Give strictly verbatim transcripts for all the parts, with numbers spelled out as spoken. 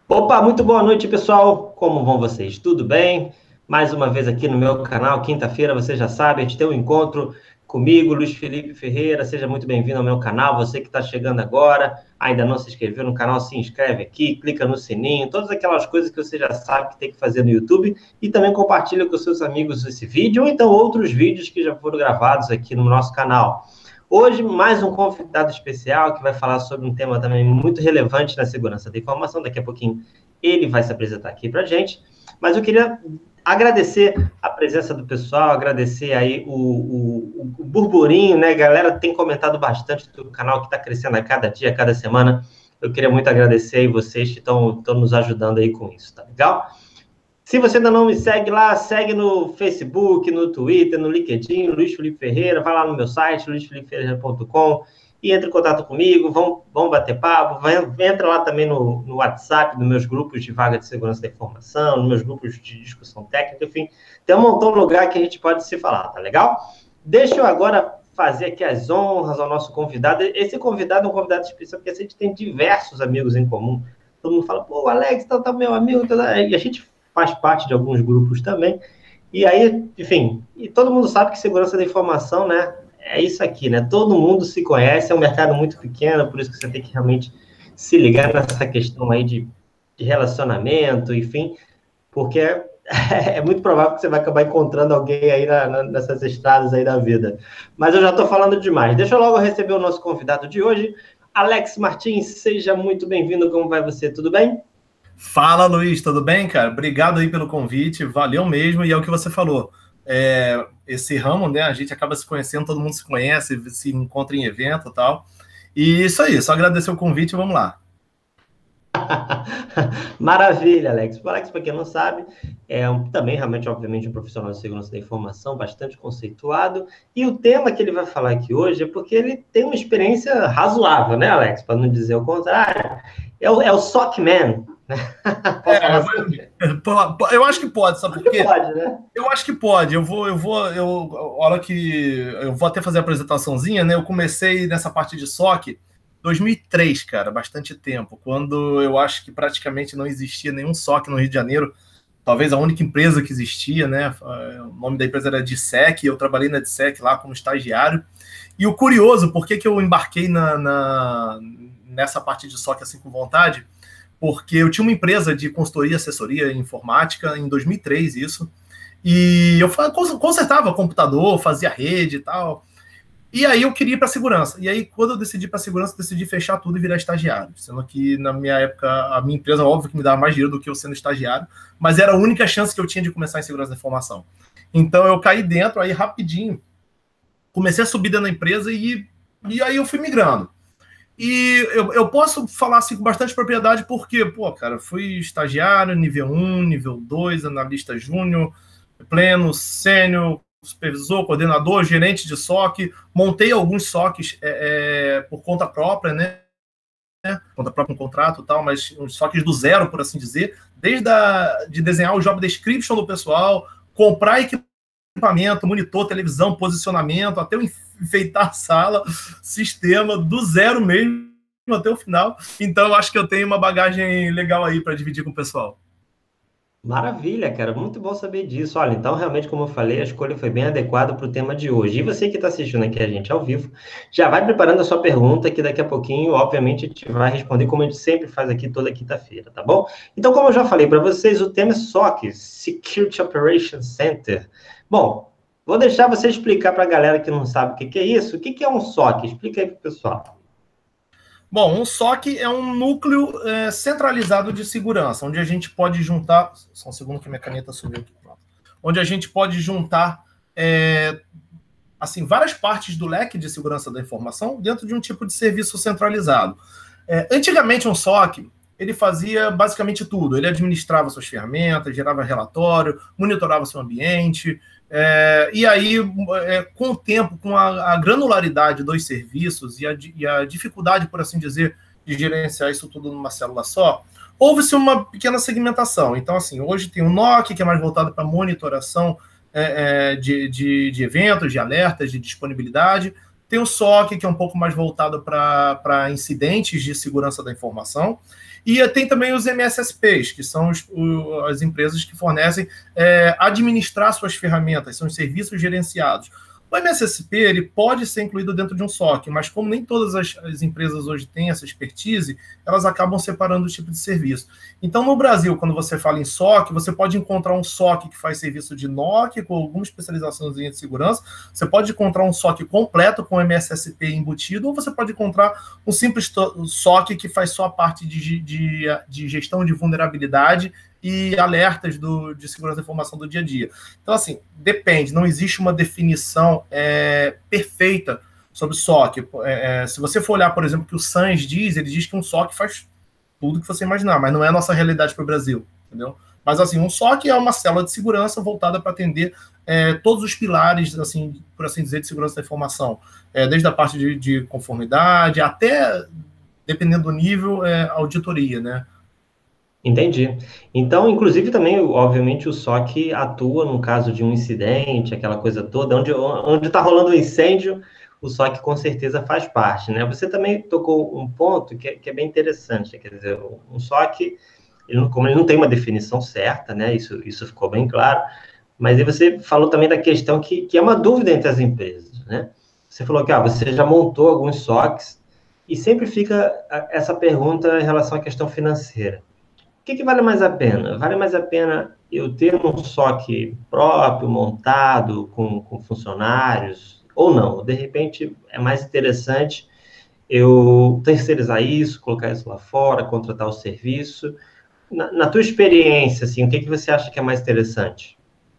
Opa, muito boa noite, pessoal. Como vão vocês? Tudo bem? Mais uma vez aqui no meu canal, quinta-feira, você já sabe, a gente tem um encontro comigo, Luiz Felipe Ferreira. Seja muito bem-vindo ao meu canal. Você que está chegando agora, ainda não se inscreveu no canal, se inscreve aqui, clica no sininho, todas aquelas coisas que você já sabe que tem que fazer no YouTube. E também compartilha com seus amigos esse vídeo, ou então outros vídeos que já foram gravados aqui no nosso canal. Hoje, mais um convidado especial que vai falar sobre um tema também muito relevante na segurança da informação. Daqui a pouquinho ele vai se apresentar aqui para a gente. Mas eu queria agradecer a presença do pessoal, agradecer aí o, o, o burburinho, né? A galera tem comentado bastante do canal que está crescendo a cada dia, a cada semana. Eu queria muito agradecer aí vocês que estão nos ajudando aí com isso, tá legal? Se você ainda não me segue lá, segue no Facebook, no Twitter, no LinkedIn, Luiz Felipe Ferreira, vai lá no meu site, luiz felipe ferreira ponto com, e entre em contato comigo, vamos, vamos bater papo, vai, entra lá também no, no WhatsApp, nos meus grupos de vaga de segurança da informação, nos meus grupos de discussão técnica, enfim, tem um montão de lugar que a gente pode se falar, tá legal? Deixa eu agora fazer aqui as honras ao nosso convidado. Esse convidado é um convidado especial, porque a gente tem diversos amigos em comum. Todo mundo fala, pô, o Alex, tá, tá meu amigo, tá, e a gente faz parte de alguns grupos também, e aí, enfim, e todo mundo sabe que segurança da informação, né, é isso aqui, né, todo mundo se conhece, é um mercado muito pequeno, por isso que você tem que realmente se ligar nessa questão aí de, de relacionamento, enfim, porque é, é muito provável que você vai acabar encontrando alguém aí na, na, nessas estradas aí da vida. Mas eu já estou falando demais, deixa eu logo receber o nosso convidado de hoje, Alex Martins, seja muito bem-vindo, como vai você, tudo bem? Fala, Luiz, tudo bem, cara? Obrigado aí pelo convite, valeu mesmo, e é o que você falou, é, esse ramo, né, a gente acaba se conhecendo, todo mundo se conhece, se encontra em evento e tal, e isso aí, só agradecer o convite e vamos lá. Maravilha, Alex. O Alex, para quem não sabe, é um, também realmente, obviamente, um profissional de segurança da informação, bastante conceituado, e o tema que ele vai falar aqui hoje é porque ele tem uma experiência razoável, né, Alex? Para não dizer o contrário, é o, é o S O C Man. Pode falar É, assim? eu acho que pode, sabe por quê? Pode, né? Eu acho que pode, eu vou, eu vou, eu, a hora que eu vou até fazer a apresentaçãozinha, né, eu comecei nessa parte de S O C dois mil e três, cara, bastante tempo, quando eu acho que praticamente não existia nenhum S O C no Rio de Janeiro, talvez a única empresa que existia, né, o nome da empresa era DSEC, eu trabalhei na DSEC lá como estagiário, e o curioso, por que que eu embarquei na, na, nessa parte de S O C assim com vontade? Porque eu tinha uma empresa de consultoria, assessoria informática, em dois mil e três, isso, e eu consertava computador, fazia rede e tal, e aí eu queria ir para segurança, e aí quando eu decidi para segurança, decidi fechar tudo e virar estagiário, sendo que na minha época, a minha empresa, óbvio que me dava mais dinheiro do que eu sendo estagiário, mas era a única chance que eu tinha de começar em segurança da informação. Então eu caí dentro, aí rapidinho, comecei a subir dentro da empresa e, e aí eu fui migrando. E eu, eu posso falar assim com bastante propriedade porque, pô, cara, fui estagiário, nível um, nível dois, analista júnior, pleno, sênior, supervisor, coordenador, gerente de S O C, montei alguns S O Cs é, é, por conta própria, né? Conta própria, um contrato e tal, mas uns S O Cs do zero, por assim dizer, desde a, de desenhar o job description do pessoal, comprar equipamento, monitor, televisão, posicionamento, até enfeitar a sala, sistema, do zero mesmo até o final. Então, eu acho que eu tenho uma bagagem legal aí para dividir com o pessoal. Maravilha, cara, muito bom saber disso. Olha, então, realmente, como eu falei, a escolha foi bem adequada para o tema de hoje. E você que está assistindo aqui a gente ao vivo, já vai preparando a sua pergunta, que daqui a pouquinho, obviamente, a gente vai responder, como a gente sempre faz aqui toda quinta-feira, tá bom? Então, como eu já falei para vocês, o tema é S O C, Security Operations Center. Bom, vou deixar você explicar para a galera que não sabe o que, que é isso. O que, que é um S O C? Explica aí para o pessoal. Bom, um S O C é um núcleo é, centralizado de segurança, onde a gente pode juntar... Só um segundo que minha caneta subiu aqui. Onde a gente pode juntar é, assim, várias partes do leque de segurança da informação dentro de um tipo de serviço centralizado. É, antigamente, um S O C, ele fazia basicamente tudo. Ele administrava suas ferramentas, gerava relatório, monitorava seu ambiente... É, e aí, é, com o tempo, com a, a granularidade dos serviços e a, e a dificuldade, por assim dizer, de gerenciar isso tudo numa célula só, houve-se uma pequena segmentação. Então, assim, hoje tem o N O C, que é mais voltado para monitoração é, é, de, de, de eventos, de alertas, de disponibilidade. Tem o S O C, que é um pouco mais voltado para incidentes de segurança da informação. E tem também os M S S Ps, que são os, o, as empresas que fornecem é, administrar suas ferramentas, são os serviços gerenciados. O M S S P ele pode ser incluído dentro de um S O C, mas como nem todas as, as empresas hoje têm essa expertise, elas acabam separando o tipo de serviço. Então, no Brasil, quando você fala em S O C, você pode encontrar um S O C que faz serviço de N O C, com alguma especialização de segurança, você pode encontrar um S O C completo com M S S P embutido, ou você pode encontrar um simples S O C que faz só a parte de, de, de gestão de vulnerabilidade e alertas do, de segurança da informação do dia a dia. Então, assim, depende, não existe uma definição é, perfeita sobre o S O C. É, se você for olhar, por exemplo, o que o SANS diz, ele diz que um S O C faz tudo que você imaginar, mas não é a nossa realidade para o Brasil, entendeu? Mas, assim, um S O C é uma célula de segurança voltada para atender é, todos os pilares, assim, por assim dizer, de segurança da informação, é, desde a parte de, de conformidade até, dependendo do nível, é, auditoria, né? Entendi. Então, inclusive, também, obviamente, o S O C atua no caso de um incidente, aquela coisa toda, onde onde está rolando um incêndio, o S O C com certeza faz parte, né? Você também tocou um ponto que é, que é bem interessante, quer dizer, um S O C, ele não, como ele não tem uma definição certa, né? Isso, isso ficou bem claro, mas aí você falou também da questão que, que é uma dúvida entre as empresas, né? Você falou que ah, você já montou alguns S O Cs e sempre fica essa pergunta em relação à questão financeira. O que, que vale mais a pena? Vale mais a pena eu ter um S O C próprio, montado, com, com funcionários, ou não? De repente, é mais interessante eu terceirizar isso, colocar isso lá fora, contratar o serviço. Na, na tua experiência, assim, o que, que você acha que é mais interessante?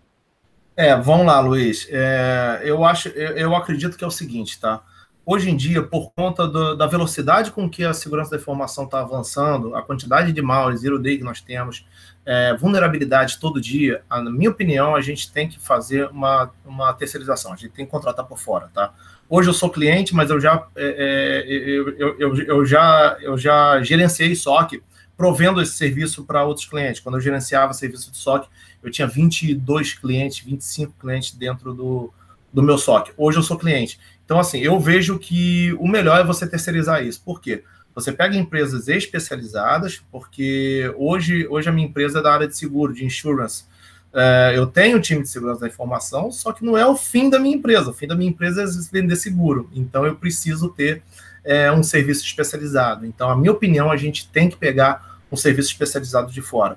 É, vamos lá, Luiz. É, eu, acho, eu, eu acredito que é o seguinte, tá? Hoje em dia, por conta do, da velocidade com que a segurança da informação está avançando, a quantidade de malware, zero day que nós temos, é, vulnerabilidade todo dia, a, na minha opinião, a gente tem que fazer uma, uma terceirização, a gente tem que contratar por fora, tá? Hoje eu sou cliente, mas eu já, é, eu, eu, eu, eu já, eu já gerenciei S O C, provendo esse serviço para outros clientes. Quando eu gerenciava serviço de S O C, eu tinha vinte e dois clientes, vinte e cinco clientes dentro do, do meu S O C. Hoje eu sou cliente. Então, assim, eu vejo que o melhor é você terceirizar isso. Por quê? Você pega empresas especializadas, porque hoje, hoje a minha empresa é da área de seguro, de insurance. É, eu tenho um time de segurança da informação, só que não é o fim da minha empresa. O fim da minha empresa é vender seguro. Então, eu preciso ter é, um serviço especializado. Então, a minha opinião, a gente tem que pegar um serviço especializado de fora.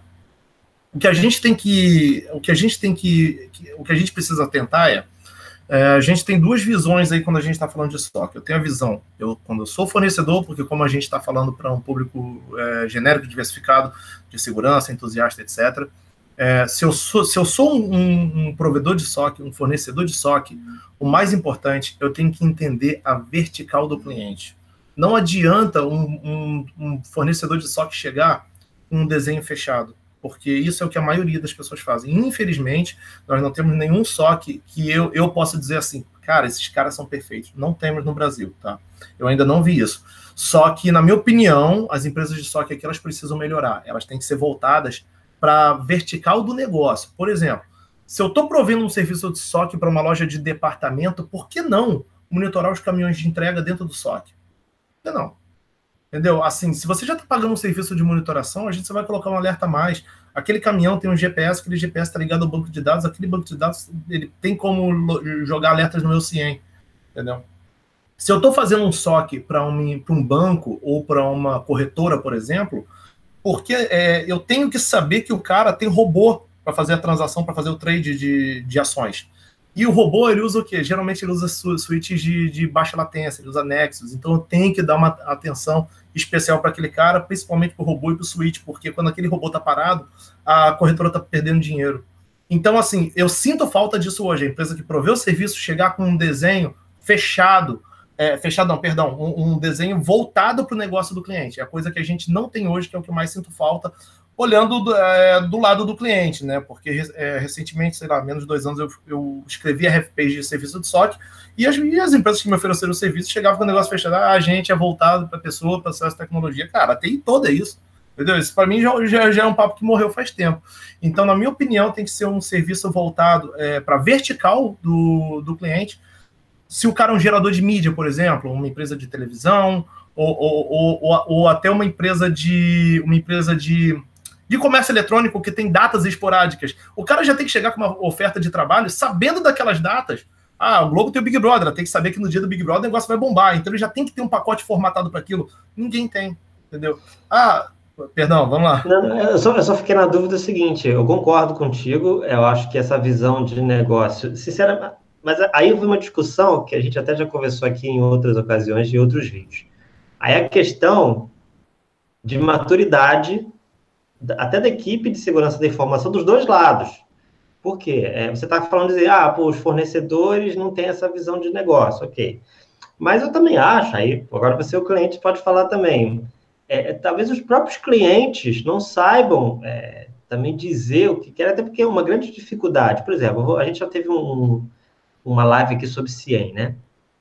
O que a gente tem que, o que a gente tem que, o que a gente precisa atentar é É, a gente tem duas visões aí quando a gente está falando de S O C. Eu tenho a visão, eu, quando eu sou fornecedor, porque como a gente está falando para um público é, genérico, diversificado, de segurança, entusiasta, etcétera, é, se, eu sou, se eu sou um, um provedor de S O C, um fornecedor de S O C, o mais importante, eu tenho que entender a vertical do cliente. Não adianta um, um, um fornecedor de S O C chegar com um desenho fechado, porque isso é o que a maioria das pessoas fazem. Infelizmente, nós não temos nenhum S O C que eu, eu possa dizer assim, cara, esses caras são perfeitos. Não temos no Brasil, tá? Eu ainda não vi isso. Só que, na minha opinião, as empresas de S O C aqui, elas precisam melhorar. Elas têm que ser voltadas para a vertical do negócio. Por exemplo, se eu estou provendo um serviço de S O C para uma loja de departamento, por que não monitorar os caminhões de entrega dentro do S O C? Por que não? Entendeu? Assim, se você já está pagando um serviço de monitoração, a gente só vai colocar um alerta a mais. Aquele caminhão tem um G P S, aquele G P S está ligado ao banco de dados, aquele banco de dados ele tem como jogar alertas no meu CIEM. Entendeu? Se eu estou fazendo um S O C para um, para um banco ou para uma corretora, por exemplo, porque é, eu tenho que saber que o cara tem robô para fazer a transação, para fazer o trade de, de ações. E o robô, ele usa o quê? Geralmente ele usa switches de, de baixa latência, ele usa Nexus. Então eu tenho que dar uma atenção especial para aquele cara, principalmente para o robô e para o switch, porque quando aquele robô está parado, a corretora está perdendo dinheiro. Então, assim, eu sinto falta disso hoje. A empresa que provê o serviço chegar com um desenho fechado, é, fechado não, perdão, um, um desenho voltado para o negócio do cliente. É a coisa que a gente não tem hoje, que é o que eu mais sinto falta, olhando do, é, do lado do cliente, né? Porque é, recentemente, sei lá, menos de dois anos, eu, eu escrevi a R F P de serviço de S O C e as, e as empresas que me ofereceram o serviço chegavam com o negócio fechado. Ah, a gente é voltado para a pessoa, para acesso à tecnologia. Cara, tem toda isso. Entendeu? Isso para mim já, já, já é um papo que morreu faz tempo. Então, na minha opinião, tem que ser um serviço voltado é, para vertical do, do cliente. se o cara é um gerador de mídia, por exemplo, uma empresa de televisão, ou, ou, ou, ou, ou até uma empresa de uma empresa de, de comércio eletrônico que tem datas esporádicas. O cara já tem que chegar com uma oferta de trabalho sabendo daquelas datas. Ah, o Globo tem o Big Brother, tem que saber que no dia do Big Brother o negócio vai bombar. Então ele já tem que ter um pacote formatado para aquilo. Ninguém tem, entendeu? Ah, perdão, vamos lá. Não, eu, só, eu só fiquei na dúvida do seguinte, eu concordo contigo, eu acho que essa visão de negócio, sinceramente, mas aí houve uma discussão que a gente até já conversou aqui em outras ocasiões, em outros vídeos. Aí a questão de maturidade, até da equipe de segurança da informação, dos dois lados. Por quê? É, você está falando de, ah, pô, os fornecedores não têm essa visão de negócio, ok. Mas eu também acho, aí, agora você, o cliente, pode falar também, é, talvez os próprios clientes não saibam é, também dizer o que querem, até porque é uma grande dificuldade. Por exemplo, a gente já teve um, uma live aqui sobre C I E M, né?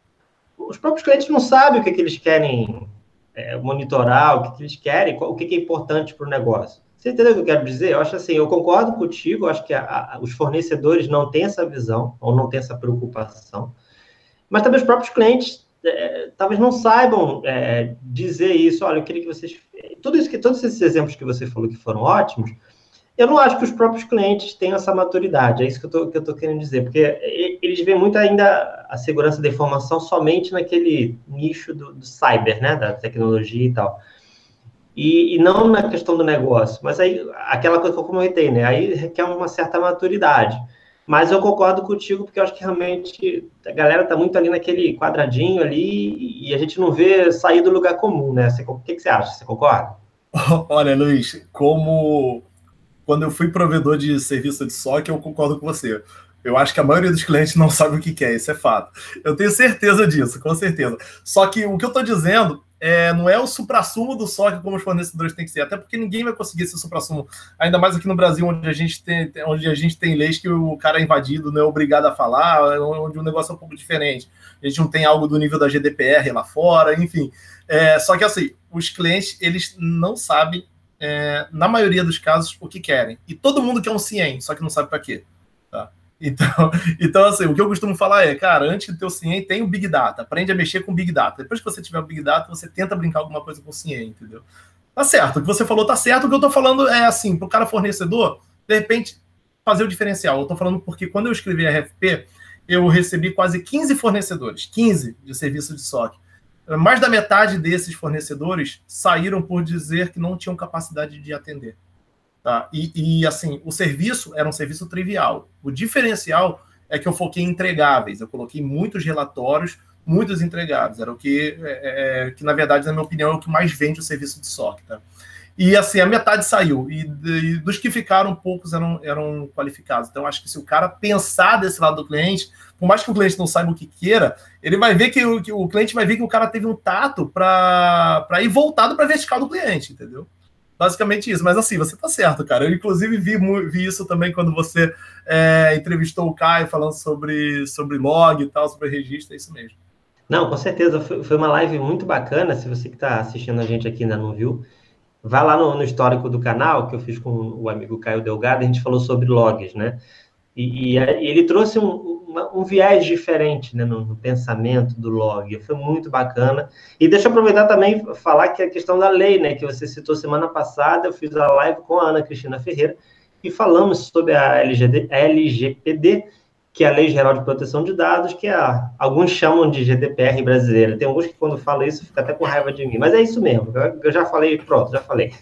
Os próprios clientes não sabem o que, que eles querem é, monitorar, o que, que eles querem, o que, que é importante para o negócio. Você entendeu o que eu quero dizer? Eu acho assim, eu concordo contigo, eu acho que a, a, os fornecedores não têm essa visão, ou não têm essa preocupação, mas também os próprios clientes é, talvez não saibam é, dizer isso. Olha, eu queria que vocês... Tudo isso que, todos esses exemplos que você falou que foram ótimos, eu não acho que os próprios clientes tenham essa maturidade, é isso que eu estou querendo dizer, porque eles veem muito ainda a segurança da informação somente naquele nicho do, do cyber, né, da tecnologia e tal. E, e não na questão do negócio, mas aí, aquela coisa que eu comentei, né, aí requer uma certa maturidade. Mas eu concordo contigo, porque eu acho que realmente a galera tá muito ali naquele quadradinho ali e a gente não vê sair do lugar comum, né? Você, o que, que você acha? Você concorda? Olha, Luiz, como quando eu fui provedor de serviço de S O C, eu concordo com você. Eu acho que a maioria dos clientes não sabe o que quer, isso é fato. Eu tenho certeza disso, com certeza. Só que o que eu estou dizendo é, não é o suprassumo do S O C como os fornecedores têm que ser, até porque ninguém vai conseguir esse suprassumo, ainda mais aqui no Brasil, onde a gente tem, onde a gente tem leis que o cara é invadido, não é obrigado a falar, onde o negócio é um pouco diferente. A gente não tem algo do nível da G D P R lá fora, enfim. É, só que assim, os clientes, eles não sabem, é, na maioria dos casos, o que querem. E todo mundo quer um C I E M, só que não sabe para quê. Tá? Então, então, assim, o que eu costumo falar é, cara, antes do teu C I E M tem o Big Data, aprende a mexer com Big Data. Depois que você tiver o Big Data, você tenta brincar alguma coisa com o C I E M, entendeu? Tá certo, o que você falou tá certo, o que eu tô falando é assim, pro cara fornecedor, de repente, fazer o diferencial. Eu tô falando porque quando eu escrevi a R F P, eu recebi quase quinze fornecedores, quinze de serviço de S O C. Mais da metade desses fornecedores saíram por dizer que não tinham capacidade de atender. Tá? E, e, assim, o serviço era um serviço trivial. O diferencial é que eu foquei em entregáveis. Eu coloquei muitos relatórios, muitos entregáveis. Era o que, é, é, que, na verdade, na minha opinião, é o que mais vende o serviço de S O C. Tá? E, assim, a metade saiu. E, e dos que ficaram, poucos eram, eram qualificados. Então, acho que se o cara pensar desse lado do cliente, por mais que o cliente não saiba o que queira, ele vai ver que o, que o cliente vai ver que o cara teve um tato para ir voltado para a vertical do cliente, entendeu? Basicamente isso. Mas, assim, você tá certo, cara. Eu, inclusive, vi, vi isso também quando você é, entrevistou o Caio falando sobre, sobre log e tal, sobre registro, é isso mesmo. Não, com certeza. Foi, foi uma live muito bacana. Se você que está assistindo a gente aqui ainda não viu, vai lá no, no histórico do canal, que eu fiz com o amigo Caio Delgado, a gente falou sobre logs, né? E, e ele trouxe um, uma, um viés diferente, né, no, no pensamento do log. Foi muito bacana. E deixa eu aproveitar também e falar que a questão da lei, né, que você citou semana passada, eu fiz a live com a Ana Cristina Ferreira e falamos sobre a L G D, L G P D, que é a Lei Geral de Proteção de Dados, que é, alguns chamam de G D P R brasileira. Tem alguns que, quando falam isso, ficam até com raiva de mim. Mas é isso mesmo. Eu, eu já falei, pronto, já falei.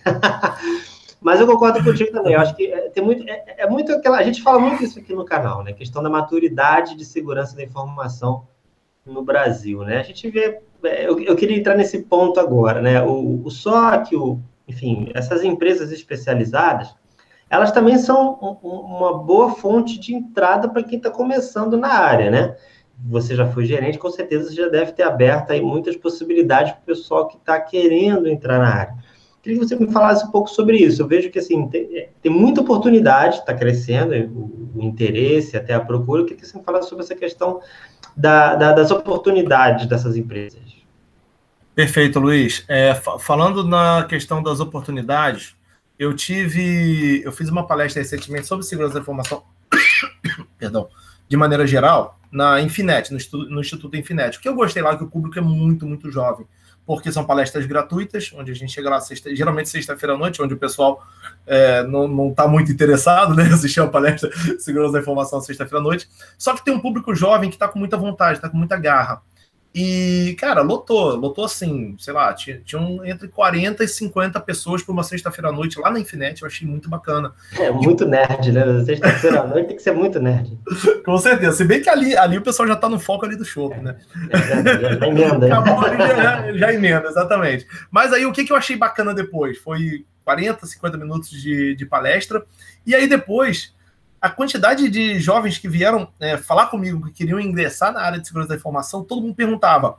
Mas eu concordo contigo também. Eu acho que é, tem muito, é, é muito aquela... A gente fala muito isso aqui no canal, né? A questão da maturidade de segurança da informação no Brasil, né? A gente vê... Eu, eu queria entrar nesse ponto agora, né? O, o S O C, o, enfim, essas empresas especializadas, elas também são um, uma boa fonte de entrada para quem está começando na área, né? Você já foi gerente, com certeza já deve ter aberto aí muitas possibilidades para o pessoal que está querendo entrar na área. Queria que você me falasse um pouco sobre isso. Eu vejo que, assim, tem, tem muita oportunidade, está crescendo o, o interesse, até a procura. Eu queria que você me falasse sobre essa questão da, da, das oportunidades dessas empresas. Perfeito, Luiz. É, falando na questão das oportunidades, eu tive, eu fiz uma palestra recentemente sobre segurança da informação, perdão, de maneira geral, na Infinet, no Instituto, no Instituto Infinet. O que eu gostei lá é que o público é muito, muito jovem, porque são palestras gratuitas, onde a gente chega lá sexta, geralmente sexta-feira à noite, onde o pessoal é, não está muito interessado, né, assistir a palestra de segurança da informação sexta-feira à noite, só que tem um público jovem que está com muita vontade, está com muita garra. E, cara, lotou, lotou assim, sei lá, tinha, tinha um, entre quarenta e cinquenta pessoas por uma sexta-feira à noite lá na Infinet, eu achei muito bacana. É muito nerd, né? Sexta-feira à noite tem que ser muito nerd. Com certeza, se bem que ali, ali o pessoal já tá no foco ali do show, né? É, já, já emenda. Acabou ali, já, já emenda, exatamente. Mas aí o que, que eu achei bacana depois? Foi quarenta, cinquenta minutos de, de palestra, e aí depois a quantidade de jovens que vieram é, falar comigo que queriam ingressar na área de segurança da informação, todo mundo perguntava,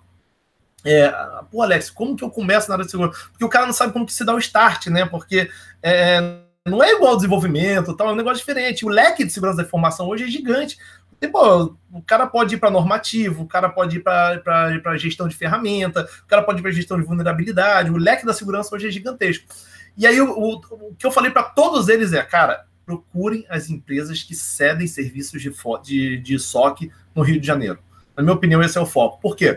é, pô, Alex, como que eu começo na área de segurança? Porque o cara não sabe como que se dá o start, né? Porque é, não é igual ao desenvolvimento, tal, é um negócio diferente. O leque de segurança da informação hoje é gigante. E, pô, o cara pode ir para normativo, o cara pode ir para gestão de ferramenta, o cara pode ir para gestão de vulnerabilidade, o leque da segurança hoje é gigantesco. E aí o, o, o que eu falei para todos eles é, cara, procurem as empresas que cedem serviços de, de, de S O C no Rio de Janeiro. Na minha opinião, esse é o foco. Por quê?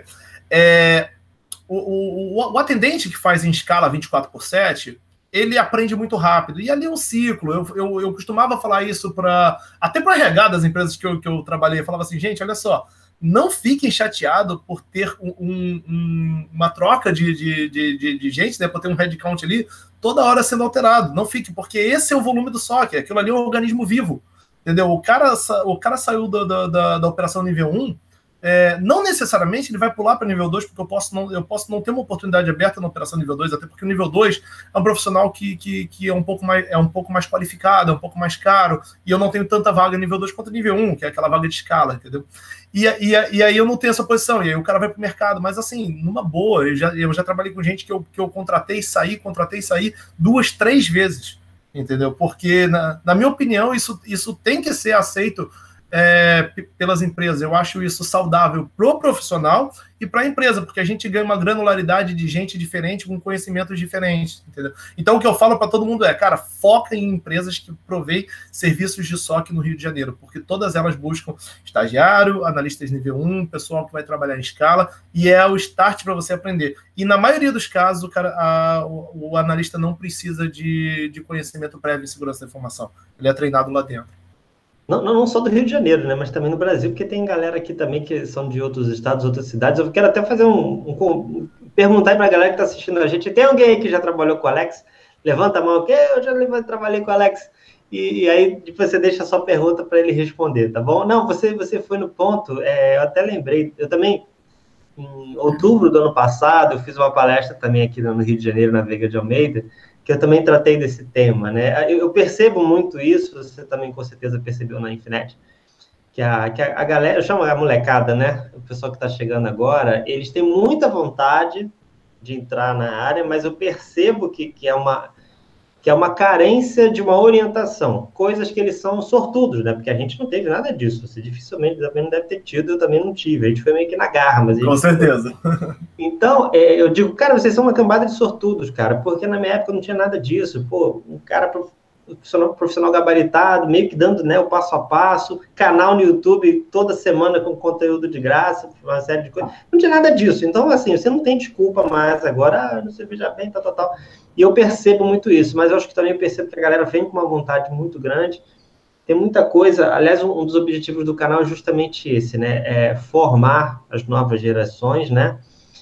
É, o, o, o atendente que faz em escala vinte e quatro por sete, ele aprende muito rápido. E ali é um ciclo. Eu, eu, eu costumava falar isso para até para R H das empresas que eu, que eu trabalhei. Eu falava assim, gente, olha só, não fiquem chateados por ter um, um, uma troca de, de, de, de gente, né, por ter um headcount ali, toda hora sendo alterado. Não fique, porque esse é o volume do S O C. Aquilo ali é um organismo vivo. Entendeu? O cara, o cara saiu da, da, da, da operação nível um, é, não necessariamente ele vai pular para nível dois, porque eu posso, não, eu posso não ter uma oportunidade aberta na operação nível dois, até porque o nível dois é um profissional que, que, que é, um pouco mais, é um pouco mais qualificado, é um pouco mais caro, e eu não tenho tanta vaga nível dois quanto nível um, que é aquela vaga de escala, entendeu? E, e, e aí eu não tenho essa posição, e aí o cara vai para o mercado, mas assim, numa boa, eu já, eu já trabalhei com gente que eu, que eu contratei e saí, contratei e saí duas, três vezes, entendeu? Porque, na, na minha opinião, isso, isso tem que ser aceito É, pelas empresas. Eu acho isso saudável pro profissional e para a empresa, porque a gente ganha uma granularidade de gente diferente com conhecimentos diferentes, entendeu? Então o que eu falo para todo mundo é, cara, foca em empresas que provêm serviços de S O C no Rio de Janeiro, porque todas elas buscam estagiário, analistas nível um, pessoal que vai trabalhar em escala, e é o start para você aprender. E na maioria dos casos, o, cara, a, o, o analista não precisa de, de conhecimento prévio em segurança da informação. Ele é treinado lá dentro. Não, não, não só do Rio de Janeiro, né? Mas também no Brasil, porque tem galera aqui também que são de outros estados, outras cidades. Eu quero até fazer um... um perguntar aí para a galera que está assistindo a gente. Tem alguém aí que já trabalhou com o Alex? Levanta a mão aqui, eu já trabalhei com o Alex. E, e aí você deixa a sua pergunta para ele responder, tá bom? Não, você, você foi no ponto, é, eu até lembrei. Eu também, em outubro do ano passado, eu fiz uma palestra também aqui no Rio de Janeiro, na Veiga de Almeida, que eu também tratei desse tema, né? Eu percebo muito isso, você também com certeza percebeu na Infinet, que a, que a, a galera, eu chamo a molecada, né? O pessoal que está chegando agora, eles têm muita vontade de entrar na área, mas eu percebo que, que, é uma, que é uma carência de uma orientação, coisas que eles são sortudos, né? Porque a gente não teve nada disso, você dificilmente também não deve ter tido, eu também não tive, a gente foi meio que na garra, mas... Com certeza. Então, é, eu digo, cara, vocês são uma cambada de sortudos, cara, porque na minha época não tinha nada disso. Pô, um cara profissional, profissional gabaritado, meio que dando, né, o passo a passo, canal no YouTube toda semana com conteúdo de graça, uma série de coisas. Não tinha nada disso. Então, assim, você não tem desculpa mais agora, ah, não sei, veja bem, tal, tal, tal. E eu percebo muito isso, mas eu acho que também percebo que a galera vem com uma vontade muito grande. Tem muita coisa, aliás, um, um dos objetivos do canal é justamente esse, né, é formar as novas gerações, né,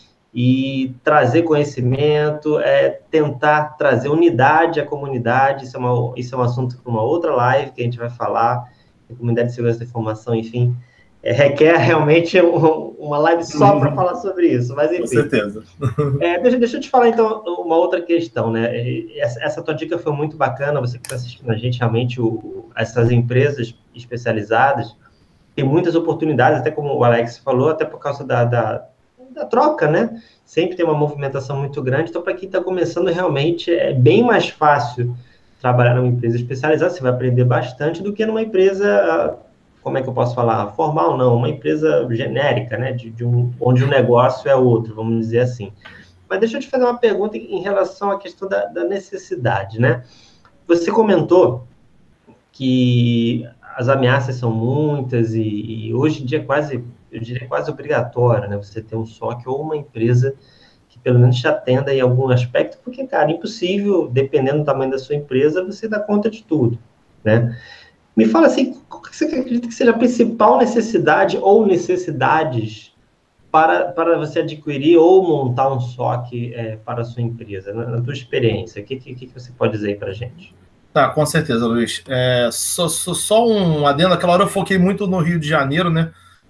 e trazer conhecimento, é, tentar trazer unidade à comunidade. Isso é, uma, isso é um assunto para uma outra live que a gente vai falar, a comunidade de segurança da informação, enfim, é, requer realmente um, uma live só para falar sobre isso, mas enfim. Com certeza. É, deixa, deixa eu te falar, então, uma outra questão, né, essa, essa tua dica foi muito bacana, você que está assistindo a gente, realmente, o, essas empresas especializadas, tem muitas oportunidades, até como o Alex falou, até por causa da, da da troca, né? Sempre tem uma movimentação muito grande, então para quem está começando realmente é bem mais fácil trabalhar numa empresa especializada, você vai aprender bastante do que numa empresa, como é que eu posso falar, formal não, uma empresa genérica, né? De, de um, onde o negócio é outro, vamos dizer assim. Mas deixa eu te fazer uma pergunta em relação à questão da, da necessidade, né? Você comentou que as ameaças são muitas e, e hoje em dia é quase, eu diria quase obrigatório, né? Você ter um S O C ou uma empresa que pelo menos te atenda em algum aspecto, porque, cara, é impossível, dependendo do tamanho da sua empresa, você dar conta de tudo, né? Me fala assim, qual que você acredita que seja a principal necessidade ou necessidades para, para você adquirir ou montar um S O C é, para a sua empresa, na, na tua experiência? O que, que, que você pode dizer para a gente? Tá, com certeza, Luiz. É, só, só, só um adendo, aquela hora eu foquei muito no Rio de Janeiro, né?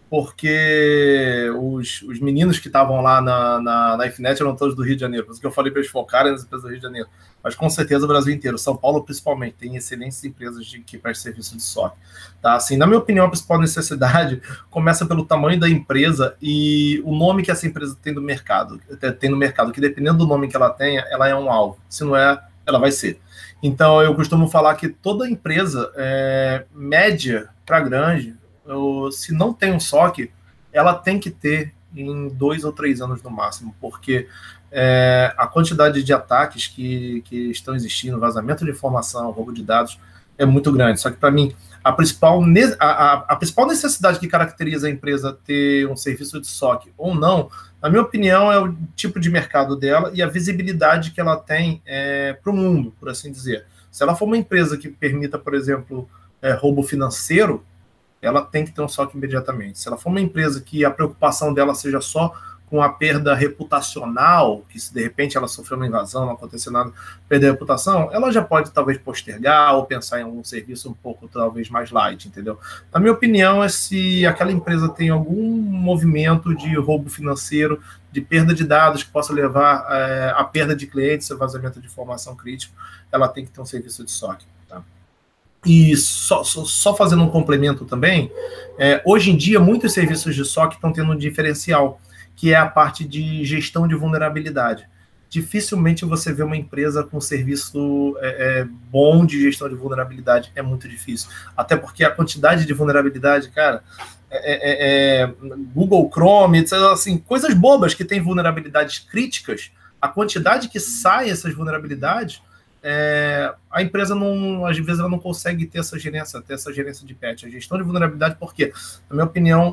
Porque os, os meninos que estavam lá na, na, na Infinet eram todos do Rio de Janeiro, por isso que eu falei para eles focarem nas empresas do Rio de Janeiro. Mas com certeza o Brasil inteiro, São Paulo principalmente, tem excelentes empresas de, que prestam serviço de S O C. Tá? Assim, na minha opinião, a principal necessidade começa pelo tamanho da empresa e o nome que essa empresa tem no mercado, tem no mercado, que dependendo do nome que ela tenha, ela é um alvo. Se não é, ela vai ser. Então, eu costumo falar que toda empresa, é, média para grande, eu, se não tem um S O C, ela tem que ter em dois ou três anos no máximo, porque é, a quantidade de ataques que, que estão existindo, vazamento de informação, roubo de dados, é muito grande. Só que, para mim, a principal, a, a, a principal necessidade que caracteriza a empresa ter um serviço de S O C ou não, na minha opinião, é o tipo de mercado dela e a visibilidade que ela tem é, para o mundo, por assim dizer. Se ela for uma empresa que permita, por exemplo, é, roubo financeiro, ela tem que ter um S O C imediatamente. Se ela for uma empresa que a preocupação dela seja só com a perda reputacional, que se de repente ela sofreu uma invasão, não aconteceu nada, perder a reputação, ela já pode talvez postergar ou pensar em um serviço um pouco talvez mais light, entendeu? Na minha opinião, é se aquela empresa tem algum movimento de roubo financeiro, de perda de dados que possa levar é, à perda de clientes, ao vazamento de informação crítica, ela tem que ter um serviço de S O C. Tá? E só, só, só fazendo um complemento também, é, hoje em dia muitos serviços de S O C estão tendo um diferencial, que é a parte de gestão de vulnerabilidade. Dificilmente você vê uma empresa com serviço é, é, bom de gestão de vulnerabilidade, é muito difícil. Até porque a quantidade de vulnerabilidade, cara, é, é, é, Google Chrome, assim, coisas bobas que tem vulnerabilidades críticas, a quantidade que sai essas vulnerabilidades, é, a empresa não, às vezes ela não consegue ter essa gerência, ter essa gerência de patch, a gestão de vulnerabilidade, porque, na minha opinião,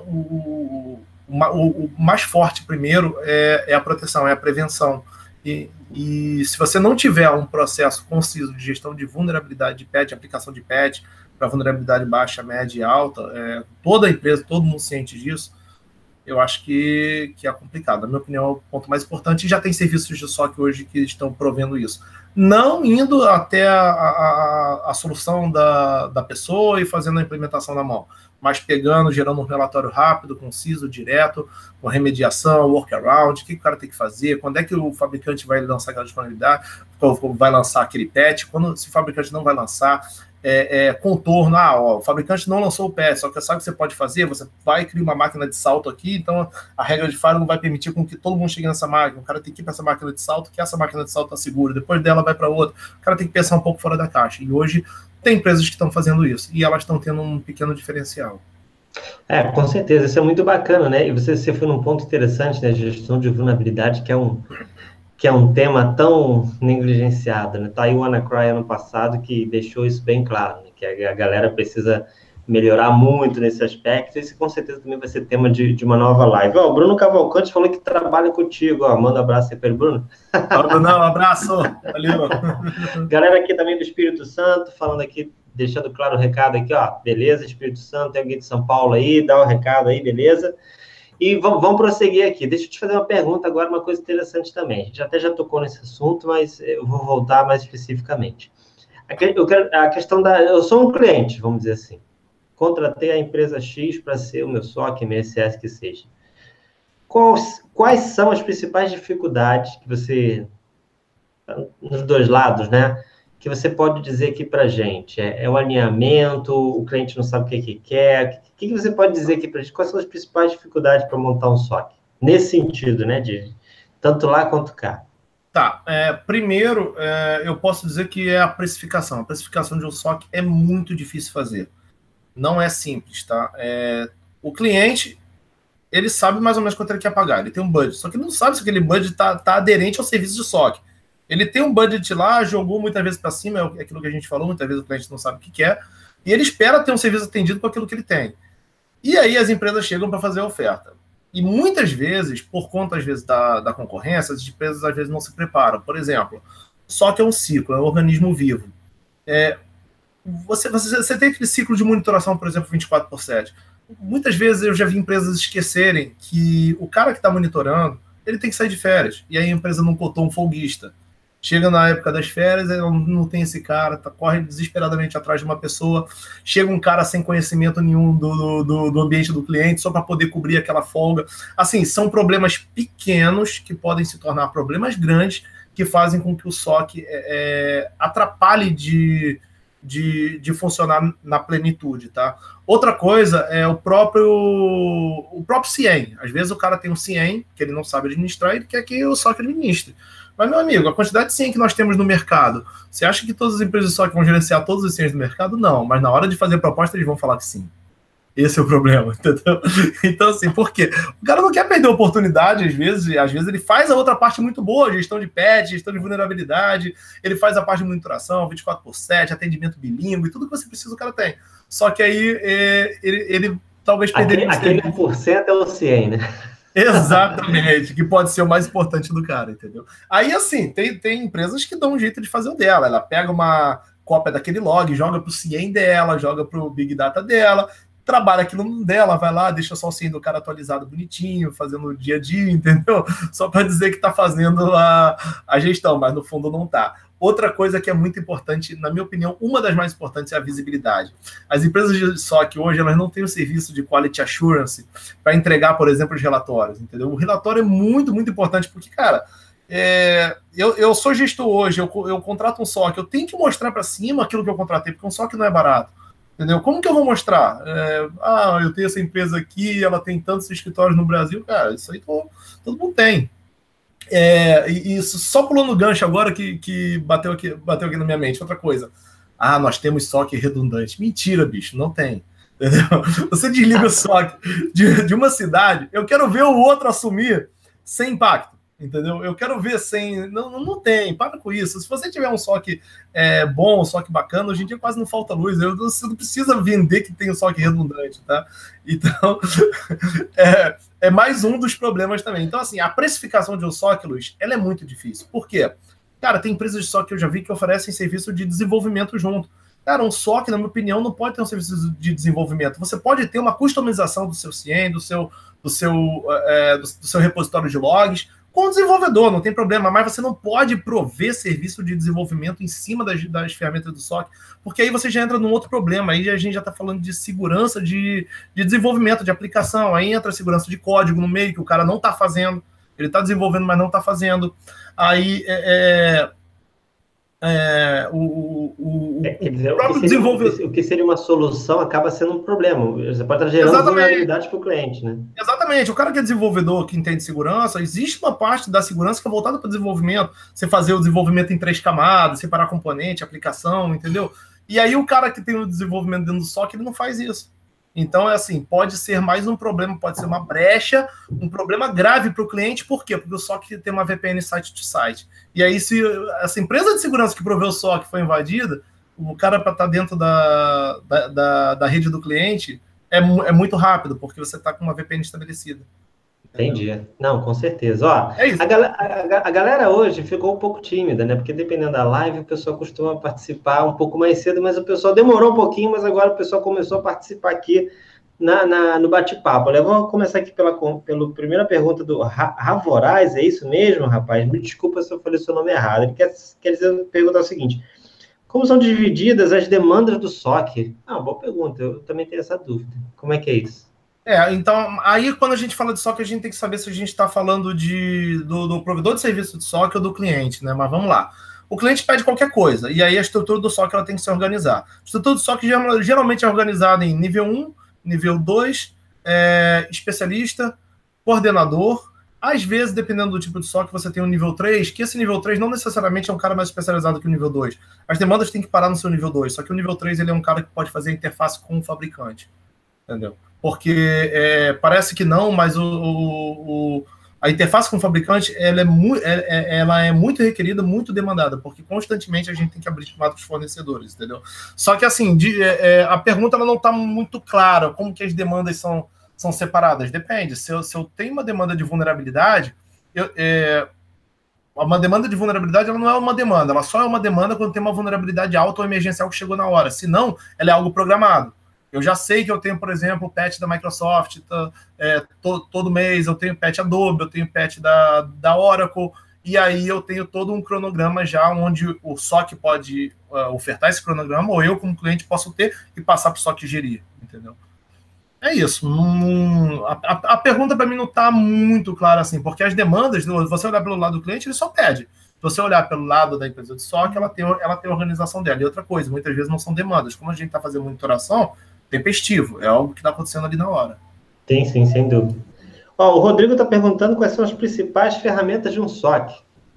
o O, o mais forte primeiro é, é a proteção, é a prevenção. E, e se você não tiver um processo conciso de gestão de vulnerabilidade de patch, aplicação de patch para vulnerabilidade baixa, média e alta, é, toda a empresa, todo mundo ciente disso, eu acho que, que é complicado. Na minha opinião, é o ponto mais importante, e já tem serviços de S O C hoje que estão provendo isso. Não indo até a, a, a solução da, da pessoa e fazendo a implementação na mão, mas pegando, gerando um relatório rápido, conciso, direto, com remediação, workaround, o que o cara tem que fazer, quando é que o fabricante vai lançar aquela disponibilidade, vai lançar aquele patch, quando, se o fabricante não vai lançar, é, é, contorno, ah, ó, o fabricante não lançou o patch, só que sabe o que você pode fazer? Você vai criar uma máquina de salto aqui, então a regra de firewall não vai permitir com que todo mundo chegue nessa máquina, o cara tem que ir para essa máquina de salto, que essa máquina de salto está segura, depois dela vai para outra, o cara tem que pensar um pouco fora da caixa, e hoje tem empresas que estão fazendo isso, e elas estão tendo um pequeno diferencial. É, com certeza, isso é muito bacana, né? E você, você foi num ponto interessante, né? Gestão de vulnerabilidade, que é um, que é um tema tão negligenciado, né? Tá aí o WannaCry ano passado que deixou isso bem claro, né? Que a, a galera precisa melhorar muito nesse aspecto, e esse com certeza também vai ser tema de, de uma nova live. Ó, o Bruno Cavalcante falou que trabalha contigo, ó, manda um abraço aí para ele, Bruno. Fala, Bruno, um abraço, valeu. Galera aqui também do Espírito Santo, falando aqui, deixando claro o recado aqui, ó, beleza, Espírito Santo, tem alguém de São Paulo aí, dá o um recado aí, beleza? E vamos, vamos prosseguir aqui. Deixa eu te fazer uma pergunta agora, uma coisa interessante também. A gente até já tocou nesse assunto, mas eu vou voltar mais especificamente. Eu quero, a questão da... Eu sou um cliente, vamos dizer assim. Contratei a empresa X para ser o meu S O C, M S S, que seja. Quais, quais são as principais dificuldades que você... Nos dois lados, né? Que você pode dizer aqui para a gente? É, é o alinhamento, o cliente não sabe o que, que quer. O que, que você pode dizer aqui para a gente? Quais são as principais dificuldades para montar um S O C? Nesse sentido, né? De tanto lá quanto cá. Tá. É, primeiro, é, eu posso dizer que é a precificação. A precificação de um S O C é muito difícil fazer. Não é simples, tá? É, o cliente, ele sabe mais ou menos quanto ele quer pagar. Ele tem um budget. Só que ele não sabe se aquele budget está tá aderente ao serviço de S O C. Ele tem um budget lá, jogou muitas vezes para cima, é aquilo que a gente falou, muitas vezes o cliente não sabe o que quer, E ele espera ter um serviço atendido com aquilo que ele tem. E aí as empresas chegam para fazer a oferta. E muitas vezes, por conta, às vezes, da, da concorrência, as empresas, às vezes, não se preparam. Por exemplo, só que é um ciclo, é um organismo vivo. É, você, você, você tem aquele ciclo de monitoração, por exemplo, vinte e quatro por sete. Muitas vezes eu já vi empresas esquecerem que o cara que está monitorando, ele tem que sair de férias. E aí a empresa não cotou um folguista. Chega na época das férias, ela não tem esse cara, tá, corre desesperadamente atrás de uma pessoa, chega um cara sem conhecimento nenhum do, do, do ambiente do cliente, só para poder cobrir aquela folga. Assim, são problemas pequenos que podem se tornar problemas grandes, que fazem com que o S O C é, é, atrapalhe de, de, de funcionar na plenitude, tá? Outra coisa é o próprio, o próprio C I E M. Às vezes o cara tem um C I E M que ele não sabe administrar e ele quer que o S O C administre. Mas, meu amigo, a quantidade de C I E M que nós temos no mercado, você acha que todas as empresas só que vão gerenciar todos os C I E Ms do mercado? Não, mas na hora de fazer proposta eles vão falar que sim. Esse é o problema, entendeu? Então, assim, por quê? O cara não quer perder a oportunidade, às vezes, e às vezes ele faz a outra parte muito boa, gestão de patch, gestão de vulnerabilidade, ele faz a parte de monitoração, vinte e quatro por sete, atendimento bilíngue, tudo que você precisa o cara tem. Só que aí é, ele, ele talvez perderia... Aquele, aquele um por cento é o C I E M, né? Exatamente, que pode ser o mais importante do cara, entendeu? Aí, assim, tem, tem empresas que dão um jeito de fazer o dela. Ela pega uma cópia daquele log, joga pro C I E M dela, joga pro Big Data dela, trabalha aquilo dela, vai lá, deixa só o C I E M do cara atualizado bonitinho, fazendo o dia a dia, entendeu? Só para dizer que tá fazendo a, a gestão, mas no fundo não tá. Outra coisa que é muito importante, na minha opinião, uma das mais importantes é a visibilidade. As empresas de S O C hoje, elas não têm o serviço de Quality Assurance para entregar, por exemplo, os relatórios, entendeu? O relatório é muito, muito importante, porque, cara, é, eu, eu sou gestor hoje, eu, eu contrato um S O C, eu tenho que mostrar para cima aquilo que eu contratei, porque um S O C não é barato, entendeu? Como que eu vou mostrar? É, ah, eu tenho essa empresa aqui, ela tem tantos escritórios no Brasil, cara, isso aí todo, todo mundo tem. É, e isso só pulando o gancho agora que, que bateu, aqui, bateu aqui na minha mente. Outra coisa. Ah, nós temos S O C redundante. Mentira, bicho, não tem. Entendeu? Você desliga o S O C de, de uma cidade, eu quero ver o outro assumir sem impacto. Entendeu? Eu quero ver sem... Não, não tem, para com isso. Se você tiver um S O C é, bom, um S O C bacana, hoje em dia quase não falta luz. Eu, você não precisa vender que tem um S O C redundante, tá? Então, é, é mais um dos problemas também. Então, assim, a precificação de um S O C, Luiz, ela é muito difícil. Por quê? Cara, tem empresas de S O C que eu já vi que oferecem serviço de desenvolvimento junto. Cara, um S O C, na minha opinião, não pode ter um serviço de desenvolvimento. Você pode ter uma customização do seu C I E M, do seu, do seu, é, do, do seu repositório de logs, com o desenvolvedor, não tem problema, mas você não pode prover serviço de desenvolvimento em cima das, das ferramentas do S O C, porque aí você já entra num outro problema, aí a gente já está falando de segurança de, de desenvolvimento, de aplicação, aí entra a segurança de código no meio, que o cara não está fazendo, ele está desenvolvendo, mas não está fazendo, aí é, é, é, o, o, é, quer dizer, o próprio o que, seria, desenvolvedor... o que seria uma solução acaba sendo um problema, você pode estar gerando Exatamente. vulnerabilidade para o cliente, né? Exatamente, o cara que é desenvolvedor, que entende segurança, existe uma parte da segurança que é voltada para o desenvolvimento, você fazer o desenvolvimento em três camadas, separar componente, aplicação, entendeu? E aí o cara que tem o desenvolvimento dentro do S O C, ele não faz isso. Então, é assim, pode ser mais um problema, pode ser uma brecha, um problema grave para o cliente, por quê? Porque o S O C tem uma V P N site-to-site. E aí, se essa empresa de segurança que proveu o S O C foi invadida, o cara para estar dentro da, da, da, da rede do cliente... É, é muito rápido, porque você está com uma V P N estabelecida. Entendi. Não, com certeza. Ó, é isso. A, gal a, a galera hoje ficou um pouco tímida, né? Porque dependendo da live, o pessoal costuma participar um pouco mais cedo, mas o pessoal demorou um pouquinho, mas agora o pessoal começou a participar aqui na, na, no bate-papo. Eu vou começar aqui pela, pela primeira pergunta do Ravoraz, é isso mesmo, rapaz? Me desculpa se eu falei seu nome errado. Ele quer, quer dizer, perguntar o seguinte: como são divididas as demandas do S O C? Ah, boa pergunta, eu também tenho essa dúvida. Como é que é isso? É, então, aí quando a gente fala de S O C, a gente tem que saber se a gente está falando de, do, do provedor de serviço de S O C ou do cliente, né? Mas vamos lá. O cliente pede qualquer coisa, e aí a estrutura do S O C ela tem que se organizar. A estrutura do S O C geralmente é organizada em nível um, nível dois, é, especialista, coordenador. Às vezes, dependendo do tipo de S O C, você tem um nível três, que esse nível três não necessariamente é um cara mais especializado que o nível dois. As demandas têm que parar no seu nível dois, só que o nível três ele é um cara que pode fazer interface com o fabricante. Entendeu? Porque é, parece que não, mas o, o, a interface com o fabricante ela é, mu é, ela é muito requerida, muito demandada, porque constantemente a gente tem que abrir chamada para os fornecedores, entendeu? Só que, assim, de, é, a pergunta ela não está muito clara, como que as demandas são, são separadas. Depende. Se eu, se eu tenho uma demanda de vulnerabilidade, eu, é, uma demanda de vulnerabilidade ela não é uma demanda, ela só é uma demanda quando tem uma vulnerabilidade alta ou emergencial que chegou na hora. Se não, ela é algo programado. Eu já sei que eu tenho, por exemplo, o patch da Microsoft tá, é, to, todo mês, eu tenho patch Adobe, eu tenho patch da, da Oracle, e aí eu tenho todo um cronograma já onde o S O C pode uh, ofertar esse cronograma, ou eu, como cliente, posso ter e passar para o S O C gerir, entendeu? É isso. Não, a, a, a pergunta para mim não está muito clara assim, porque as demandas, se você olhar pelo lado do cliente, ele só pede. Se você olhar pelo lado da empresa de S O C, ela tem, ela tem a organização dela. E outra coisa, muitas vezes não são demandas. Como a gente está fazendo monitoração, tempestivo, é algo que está acontecendo ali na hora. Tem sim, sem dúvida. Ó, o Rodrigo está perguntando quais são as principais ferramentas de um S O C.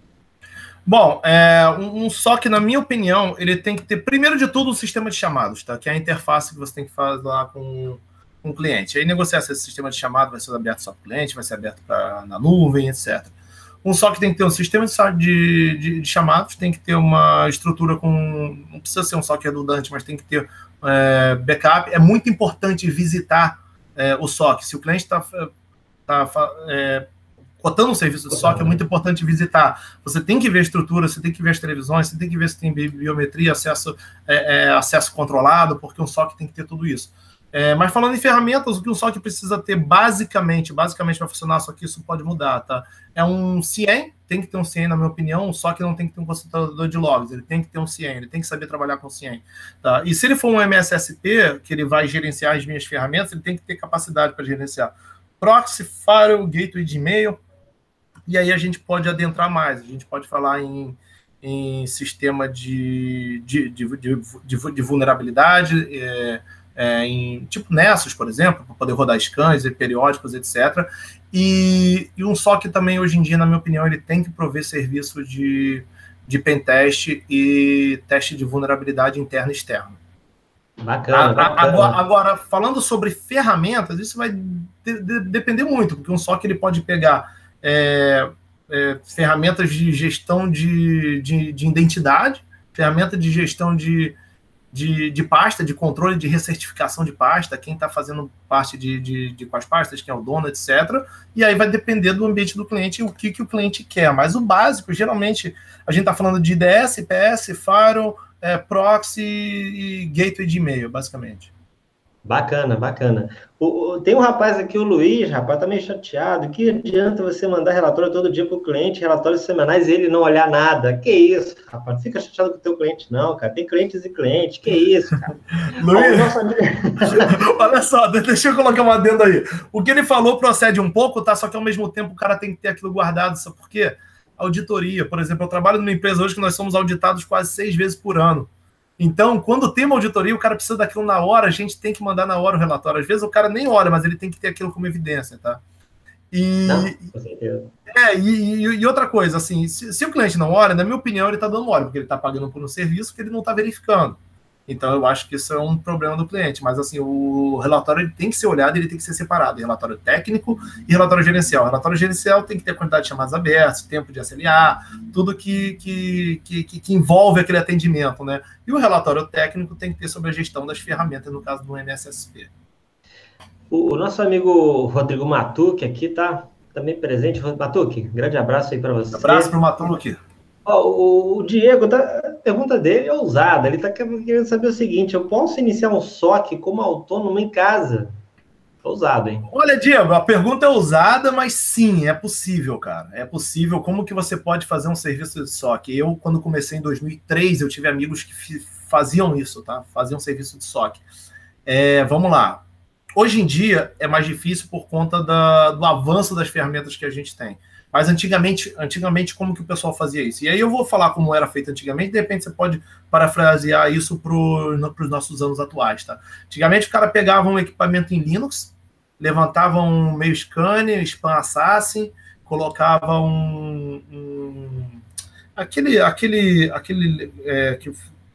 Bom, é, um, um S O C, na minha opinião, ele tem que ter, primeiro de tudo, um sistema de chamados, tá? Que é a interface que você tem que fazer lá com, com o cliente. Aí negociar se esse sistema de chamado vai ser aberto só para o cliente, vai ser aberto pra, na nuvem, etcétera. Um S O C tem que ter um sistema de, de, de chamados, tem que ter uma estrutura com... Não precisa ser um S O C redundante, mas tem que ter é, backup. É muito importante visitar é, o S O C. Se o cliente está tá, é, cotando um serviço de S O C, é muito importante visitar. Você tem que ver a estrutura, você tem que ver as televisões, você tem que ver se tem biometria, acesso, é, é, acesso controlado, porque um S O C tem que ter tudo isso. É, mas falando em ferramentas, o que um S O C precisa ter basicamente, basicamente para funcionar, só que isso pode mudar, tá? É um C I E M, tem que ter um C I E M, na minha opinião, um S O C não tem que ter um consultador de logs, ele tem que ter um C I E M, ele tem que saber trabalhar com C I E M, tá? E se ele for um M S S P, que ele vai gerenciar as minhas ferramentas, ele tem que ter capacidade para gerenciar proxy, firewall, gateway de e-mail, e aí a gente pode adentrar mais, a gente pode falar em, em sistema de, de, de, de, de, de vulnerabilidade, é, É, em, tipo Nessus, por exemplo, para poder rodar scans periódicos, etcétera. E, e um S O C também, hoje em dia, na minha opinião, ele tem que prover serviço de, de pentest e teste de vulnerabilidade interna e externa. Bacana, a, bacana. Agora, agora, falando sobre ferramentas, isso vai de, de, depender muito, porque um S O C ele pode pegar é, é, ferramentas de gestão de, de, de identidade, ferramenta de gestão de De, de pasta, de controle de recertificação de pasta, quem está fazendo parte de, de, de quais pastas, quem é o dono, etcétera. E aí vai depender do ambiente do cliente e o que, que o cliente quer. Mas o básico, geralmente, a gente está falando de I D S, I P S, firewall, é, proxy e gateway de e-mail, basicamente. Bacana, bacana. O, o, tem um rapaz aqui, o Luiz, rapaz, tá meio chateado. Que adianta você mandar relatório todo dia para o cliente, relatórios semanais, e ele não olhar nada? Que isso, rapaz? Não fica chateado com o teu cliente, não, cara. Tem clientes e clientes. Que isso, cara? Luiz, olha só, deixa eu colocar uma adenda aí. O que ele falou procede um pouco, tá? Só que ao mesmo tempo o cara tem que ter aquilo guardado, sabe por quê? Auditoria, por exemplo, eu trabalho numa empresa hoje que nós somos auditados quase seis vezes por ano. Então, quando tem uma auditoria, o cara precisa daquilo na hora, a gente tem que mandar na hora o relatório. Às vezes o cara nem olha, mas ele tem que ter aquilo como evidência, tá? E, não, com certeza. É, e, e, e outra coisa, assim, se, se o cliente não olha, na minha opinião, ele está dando mole, porque ele está pagando por um serviço que ele não está verificando. Então, eu acho que isso é um problema do cliente. Mas, assim, o relatório ele tem que ser olhado, ele tem que ser separado. Relatório técnico e relatório gerencial. O relatório gerencial tem que ter quantidade de chamadas abertas, tempo de S L A, tudo que, que, que, que envolve aquele atendimento, né? E o relatório técnico tem que ter sobre a gestão das ferramentas, no caso do M S S P. O, o nosso amigo Rodrigo Matuque aqui tá também presente. Matuque, grande abraço aí para você. Um abraço para o Matuque. Oh, o Diego, tá, a pergunta dele é ousada. Ele está querendo saber o seguinte: eu posso iniciar um S O C como autônomo em casa? Ousado, hein? Olha, Diego, a pergunta é ousada, mas sim, é possível, cara. É possível. Como que você pode fazer um serviço de S O C? Eu, quando comecei em dois mil e três, eu tive amigos que faziam isso, tá? Faziam serviço de S O C. É, vamos lá. Hoje em dia é mais difícil por conta da, do avanço das ferramentas que a gente tem. Mas antigamente, antigamente, como que o pessoal fazia isso? E aí eu vou falar como era feito antigamente, de repente você pode parafrasear isso para os nossos anos atuais, tá? Antigamente o cara pegava um equipamento em Linux, levantava um meio scanner, spam assassin, colocava um... um aquele... aquele, aquele é, que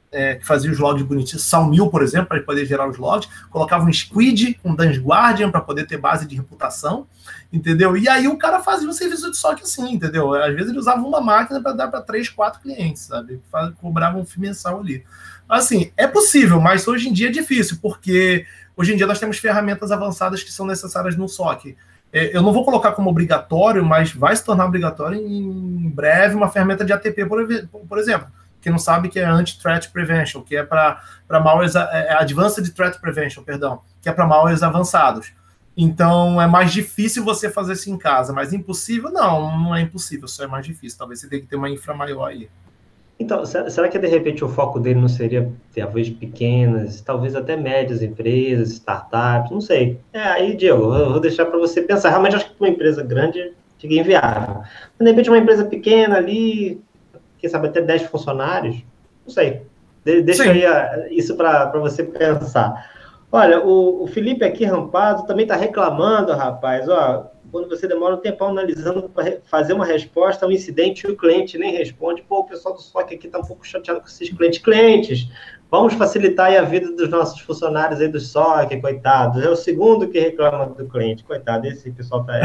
é, que fazia os logs bonitinhos, Salmil, por exemplo, para poder gerar os logs, colocava um Squid com Dance Guardian para poder ter base de reputação, entendeu? E aí o cara fazia um serviço de S O C assim, entendeu? Às vezes ele usava uma máquina para dar para três, quatro clientes, sabe? Cobrava um fee mensal ali. Assim, é possível, mas hoje em dia é difícil, porque hoje em dia nós temos ferramentas avançadas que são necessárias no S O C. Eu não vou colocar como obrigatório, mas vai se tornar obrigatório em breve uma ferramenta de A T P, por exemplo. Quem não sabe que é Anti-Threat Prevention, que é para malwares, é Advanced Threat Prevention, perdão, que é para malwares avançados. Então é mais difícil você fazer isso em casa, mas impossível? Não, não é impossível, só é mais difícil. Talvez você tenha que ter uma infra maior aí. Então, será que de repente o foco dele não seria talvez pequenas, talvez até médias empresas, startups, não sei. É, aí, Diego, eu vou deixar para você pensar. Realmente acho que uma empresa grande fica inviável. Mas, de repente, uma empresa pequena ali, quem sabe até dez funcionários, não sei. De, deixa Sim. aí isso para você pensar. Olha, o, o Felipe aqui, Rampado, também está reclamando, rapaz, ó, quando você demora um tempão analisando para fazer uma resposta a um incidente e o cliente nem responde, pô, o pessoal do S O C aqui está um pouco chateado com esses clientes. Clientes, vamos facilitar aí a vida dos nossos funcionários aí do S O C, coitados. É o segundo que reclama do cliente, coitado, esse pessoal está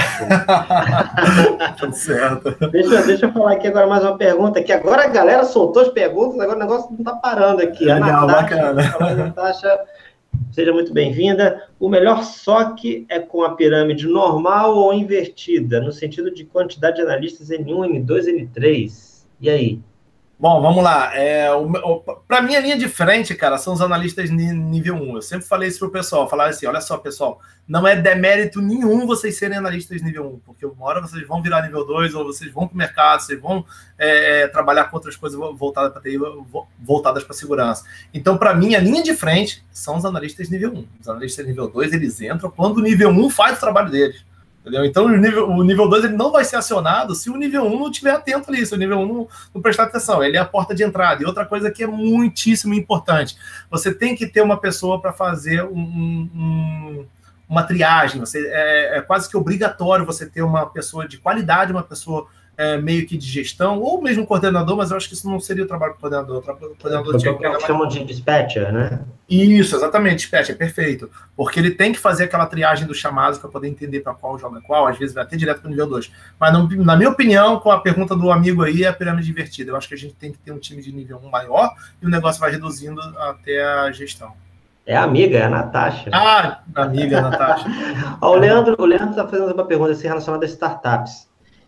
aí. Tudo certo. Deixa, deixa eu falar aqui agora mais uma pergunta, que agora a galera soltou as perguntas, agora o negócio não está parando aqui. É legal, bacana. A Natasha, seja muito bem-vinda. O melhor S O C é com a pirâmide normal ou invertida, no sentido de quantidade de analistas N um, N dois, N três? E aí? Bom, vamos lá. É, para mim, a linha de frente, cara, são os analistas nível um. Eu sempre falei isso pro pessoal. Falar assim, olha só, pessoal, não é demérito nenhum vocês serem analistas nível um, porque uma hora vocês vão virar nível dois, ou vocês vão para o mercado, vocês vão é, trabalhar com outras coisas voltadas para T I, voltadas para segurança. Então, para mim, a linha de frente são os analistas nível um. Os analistas nível dois, eles entram quando o nível um faz o trabalho deles. Entendeu? Então, o nível, o nível dois ele não vai ser acionado se o nível um não estiver atento ali, se o nível um não, não prestar atenção. Ele é a porta de entrada. E outra coisa que é muitíssimo importante, você tem que ter uma pessoa para fazer um, um, uma triagem. Você, é, é quase que obrigatório você ter uma pessoa de qualidade, uma pessoa é, meio que de gestão, ou mesmo coordenador, mas eu acho que isso não seria o trabalho do coordenador. O coordenador tinha que... chamam de dispatcher, né? Isso, exatamente, dispatcher, é perfeito. Porque ele tem que fazer aquela triagem dos chamados para poder entender para qual joga qual, às vezes vai até direto para o nível dois. Mas, não, na minha opinião, com a pergunta do amigo aí, é a pirâmide invertida. Eu acho que a gente tem que ter um time de nível um maior e o negócio vai reduzindo até a gestão. É a amiga, é a Natasha. Ah, amiga, Natasha. Ó, o Leandro o Leandro está fazendo uma pergunta assim, relacionada a startups.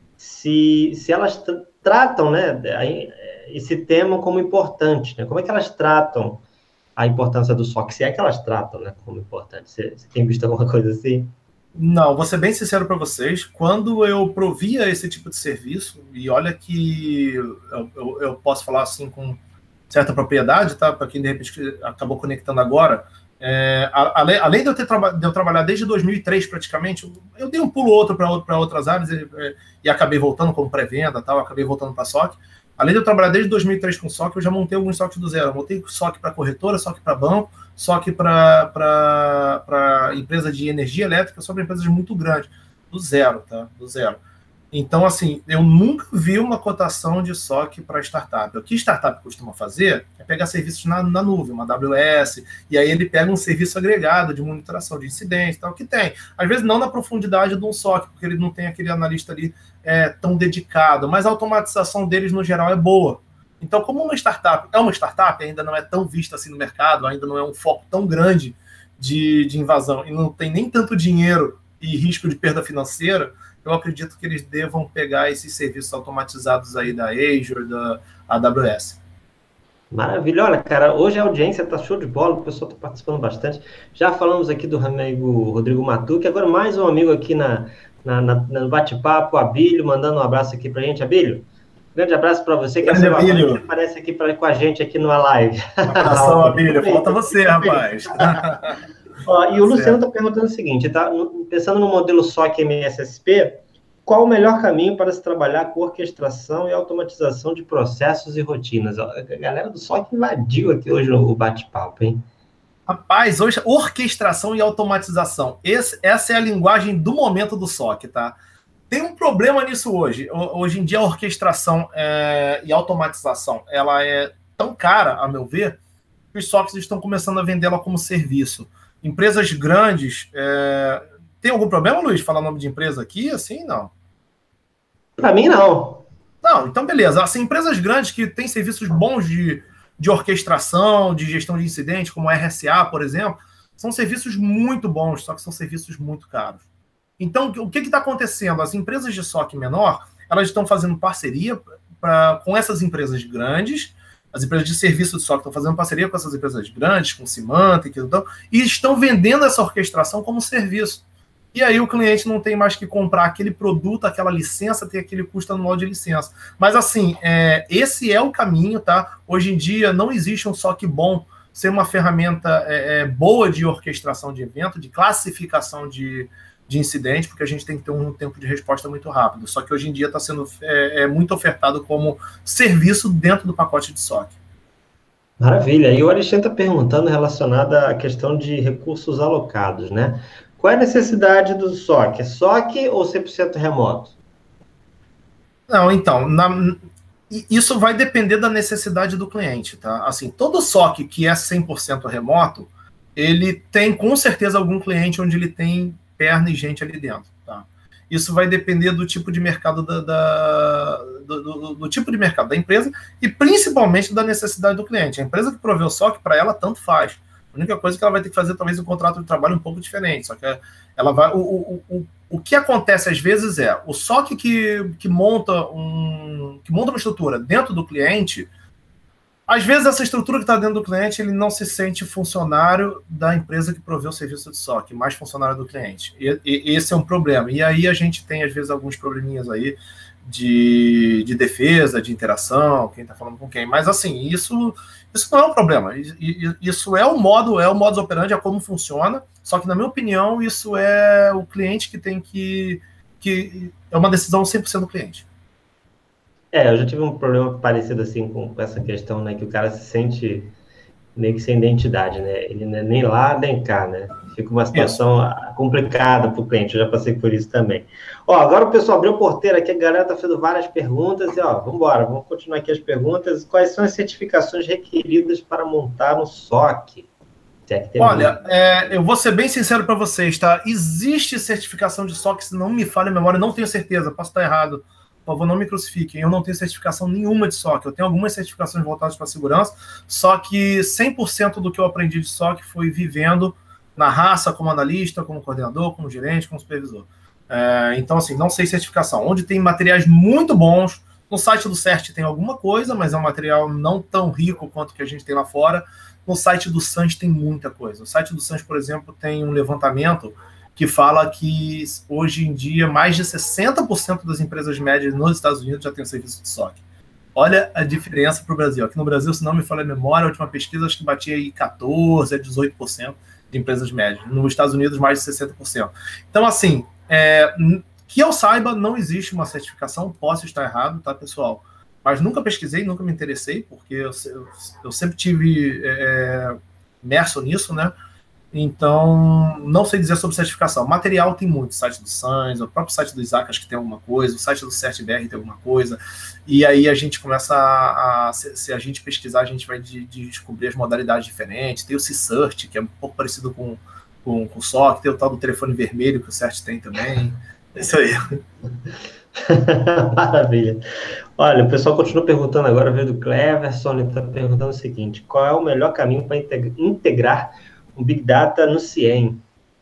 Se, se elas tratam, né, esse tema como importante, né? Como é que elas tratam a importância do S O C, se é que elas tratam, né, como importante? Você, você tem visto alguma coisa assim? Não, vou ser bem sincero para vocês, quando eu provia esse tipo de serviço, e olha que eu, eu, eu posso falar assim com certa propriedade, tá? Para quem de repente acabou conectando agora, é, além, além de, eu ter traba de eu trabalhar desde dois mil e três praticamente, eu dei um pulo outro para outras áreas e, e acabei voltando como pré-venda, tal, acabei voltando para S O C. Além de eu trabalhar desde dois mil e três com S O C, eu já montei alguns S O Cs do zero. Eu montei S O C para corretora, S O C para banco, S O C para empresa de energia elétrica, só para empresas muito grandes, do zero, tá? Do zero. Então, assim, eu nunca vi uma cotação de S O C para startup. O que startup costuma fazer é pegar serviços na, na nuvem, uma A W S, e aí ele pega um serviço agregado de monitoração de incidentes, tal, que tem. Às vezes não na profundidade de um S O C, porque ele não tem aquele analista ali é, tão dedicado, mas a automatização deles, no geral, é boa. Então, como uma startup é uma startup, ainda não é tão vista assim no mercado, ainda não é um foco tão grande de, de invasão, e não tem nem tanto dinheiro e risco de perda financeira, eu acredito que eles devam pegar esses serviços automatizados aí da Azure, da A W S. Maravilha. Olha, cara, hoje a audiência está show de bola, o pessoal está participando bastante. Já falamos aqui do amigo Rodrigo Matuque, agora mais um amigo aqui na, na, na, no bate-papo, Abílio, mandando um abraço aqui para a gente. Abílio, grande abraço para você, que grande é o Abílio que aparece aqui pra, com a gente aqui numa live. Um abração, Abílio, falta você, rapaz. Ó, e o Luciano está perguntando o seguinte, tá, pensando no modelo S O C M S S P, qual o melhor caminho para se trabalhar com orquestração e automatização de processos e rotinas? A galera do S O C invadiu aqui hoje o bate-papo, hein? Rapaz, hoje, orquestração e automatização. Esse, essa é a linguagem do momento do S O C, tá? Tem um problema nisso hoje. Hoje em dia, a orquestração é, e automatização, ela é tão cara, a meu ver, que os S O Cs estão começando a vendê-la como serviço. Empresas grandes, é... tem algum problema, Luiz, falar o nome de empresa aqui? Assim, não. Para mim, não. Não, então beleza. Assim, empresas grandes que têm serviços bons de, de orquestração, de gestão de incidentes, como a R S A, por exemplo, são serviços muito bons, só que são serviços muito caros. Então, o que está acontecendo? As empresas de S O C menor, elas estão fazendo parceria pra, com essas empresas grandes, as empresas de serviço de S O C estão fazendo parceria com essas empresas grandes, com Symantec, então, e estão vendendo essa orquestração como serviço. E aí o cliente não tem mais que comprar aquele produto, aquela licença, tem aquele custo anual de licença. Mas assim, é, esse é o caminho, tá? Hoje em dia não existe um S O C bom ser uma ferramenta é, é, boa de orquestração de evento, de classificação de, de incidente, porque a gente tem que ter um tempo de resposta muito rápido. Só que hoje em dia está sendo é, é muito ofertado como serviço dentro do pacote de S O C. Maravilha. E o Alexandre está perguntando relacionada à questão de recursos alocados, né? Qual é a necessidade do S O C? É S O C ou cem por cento remoto? Não, então, na, isso vai depender da necessidade do cliente, tá? Assim, todo S O C que é cem por cento remoto, ele tem com certeza algum cliente onde ele tem perna e gente ali dentro, tá? Isso vai depender do tipo de mercado da, da do, do, do tipo de mercado da empresa e principalmente da necessidade do cliente. A empresa que provê o S O C, para ela, tanto faz. A única coisa que ela vai ter que fazer, talvez, um contrato de trabalho um pouco diferente. Só que ela vai. O, o, o, o que acontece às vezes é o S O C que, que, monta um, que monta uma estrutura dentro do cliente. Às vezes, essa estrutura que está dentro do cliente, ele não se sente funcionário da empresa que provê o serviço de S O C, mais funcionário do cliente. E, e esse é um problema. E aí a gente tem, às vezes, alguns probleminhas aí de, de defesa, de interação, quem está falando com quem. Mas, assim, isso, isso não é um problema. Isso é o modo, é o modus operandi, é como funciona. Só que, na minha opinião, isso é o cliente que tem que... que é uma decisão cem por cento do cliente. É, eu já tive um problema parecido assim com essa questão, né, que o cara se sente meio que sem identidade, né, ele não é nem lá, nem cá, né, fica uma situação isso. complicada para o cliente, eu já passei por isso também. Ó, agora o pessoal abriu o porteiro aqui, a galera tá fazendo várias perguntas, e ó, vamos embora, vamos continuar aqui as perguntas. Quais são as certificações requeridas para montar um S O C? É Olha, é, eu vou ser bem sincero para vocês, tá, existe certificação de S O C, se não me falha a memória, não tenho certeza, posso estar errado. Por favor, não me crucifiquem, eu não tenho certificação nenhuma de S O C, eu tenho algumas certificações voltadas para segurança, só que cem por cento do que eu aprendi de S O C foi vivendo na raça, como analista, como coordenador, como gerente, como supervisor. É, então, assim, não sei certificação. Onde tem materiais muito bons, no site do CERT tem alguma coisa, mas é um material não tão rico quanto que a gente tem lá fora. No site do SANS tem muita coisa. O site do SANS, por exemplo, tem um levantamento que fala que hoje em dia mais de sessenta por cento das empresas médias nos Estados Unidos já tem um serviço de S O C. Olha a diferença para o Brasil. Aqui no Brasil, se não me falha a memória, a última pesquisa acho que batia aí quatorze a dezoito por cento de empresas médias. Nos Estados Unidos, mais de sessenta por cento. Então, assim, é, que eu saiba, não existe uma certificação, posso estar errado, tá, pessoal? Mas nunca pesquisei, nunca me interessei, porque eu, eu, eu sempre tive é, imerso nisso, né? Então, não sei dizer sobre certificação. Material tem muito, o site do SANS, o próprio site do Isaac acho que tem alguma coisa, o site do CertBR tem alguma coisa, e aí a gente começa a, a se, se a gente pesquisar, a gente vai de, de descobrir as modalidades diferentes. Tem o C-Cert, que é um pouco parecido com, com, com o S O C, tem o tal do telefone vermelho, que o CERT tem também. É isso aí. Maravilha. Olha, o pessoal continua perguntando agora, veio do Cleverson, ele está perguntando o seguinte: qual é o melhor caminho para integrar um Big Data no CIEM?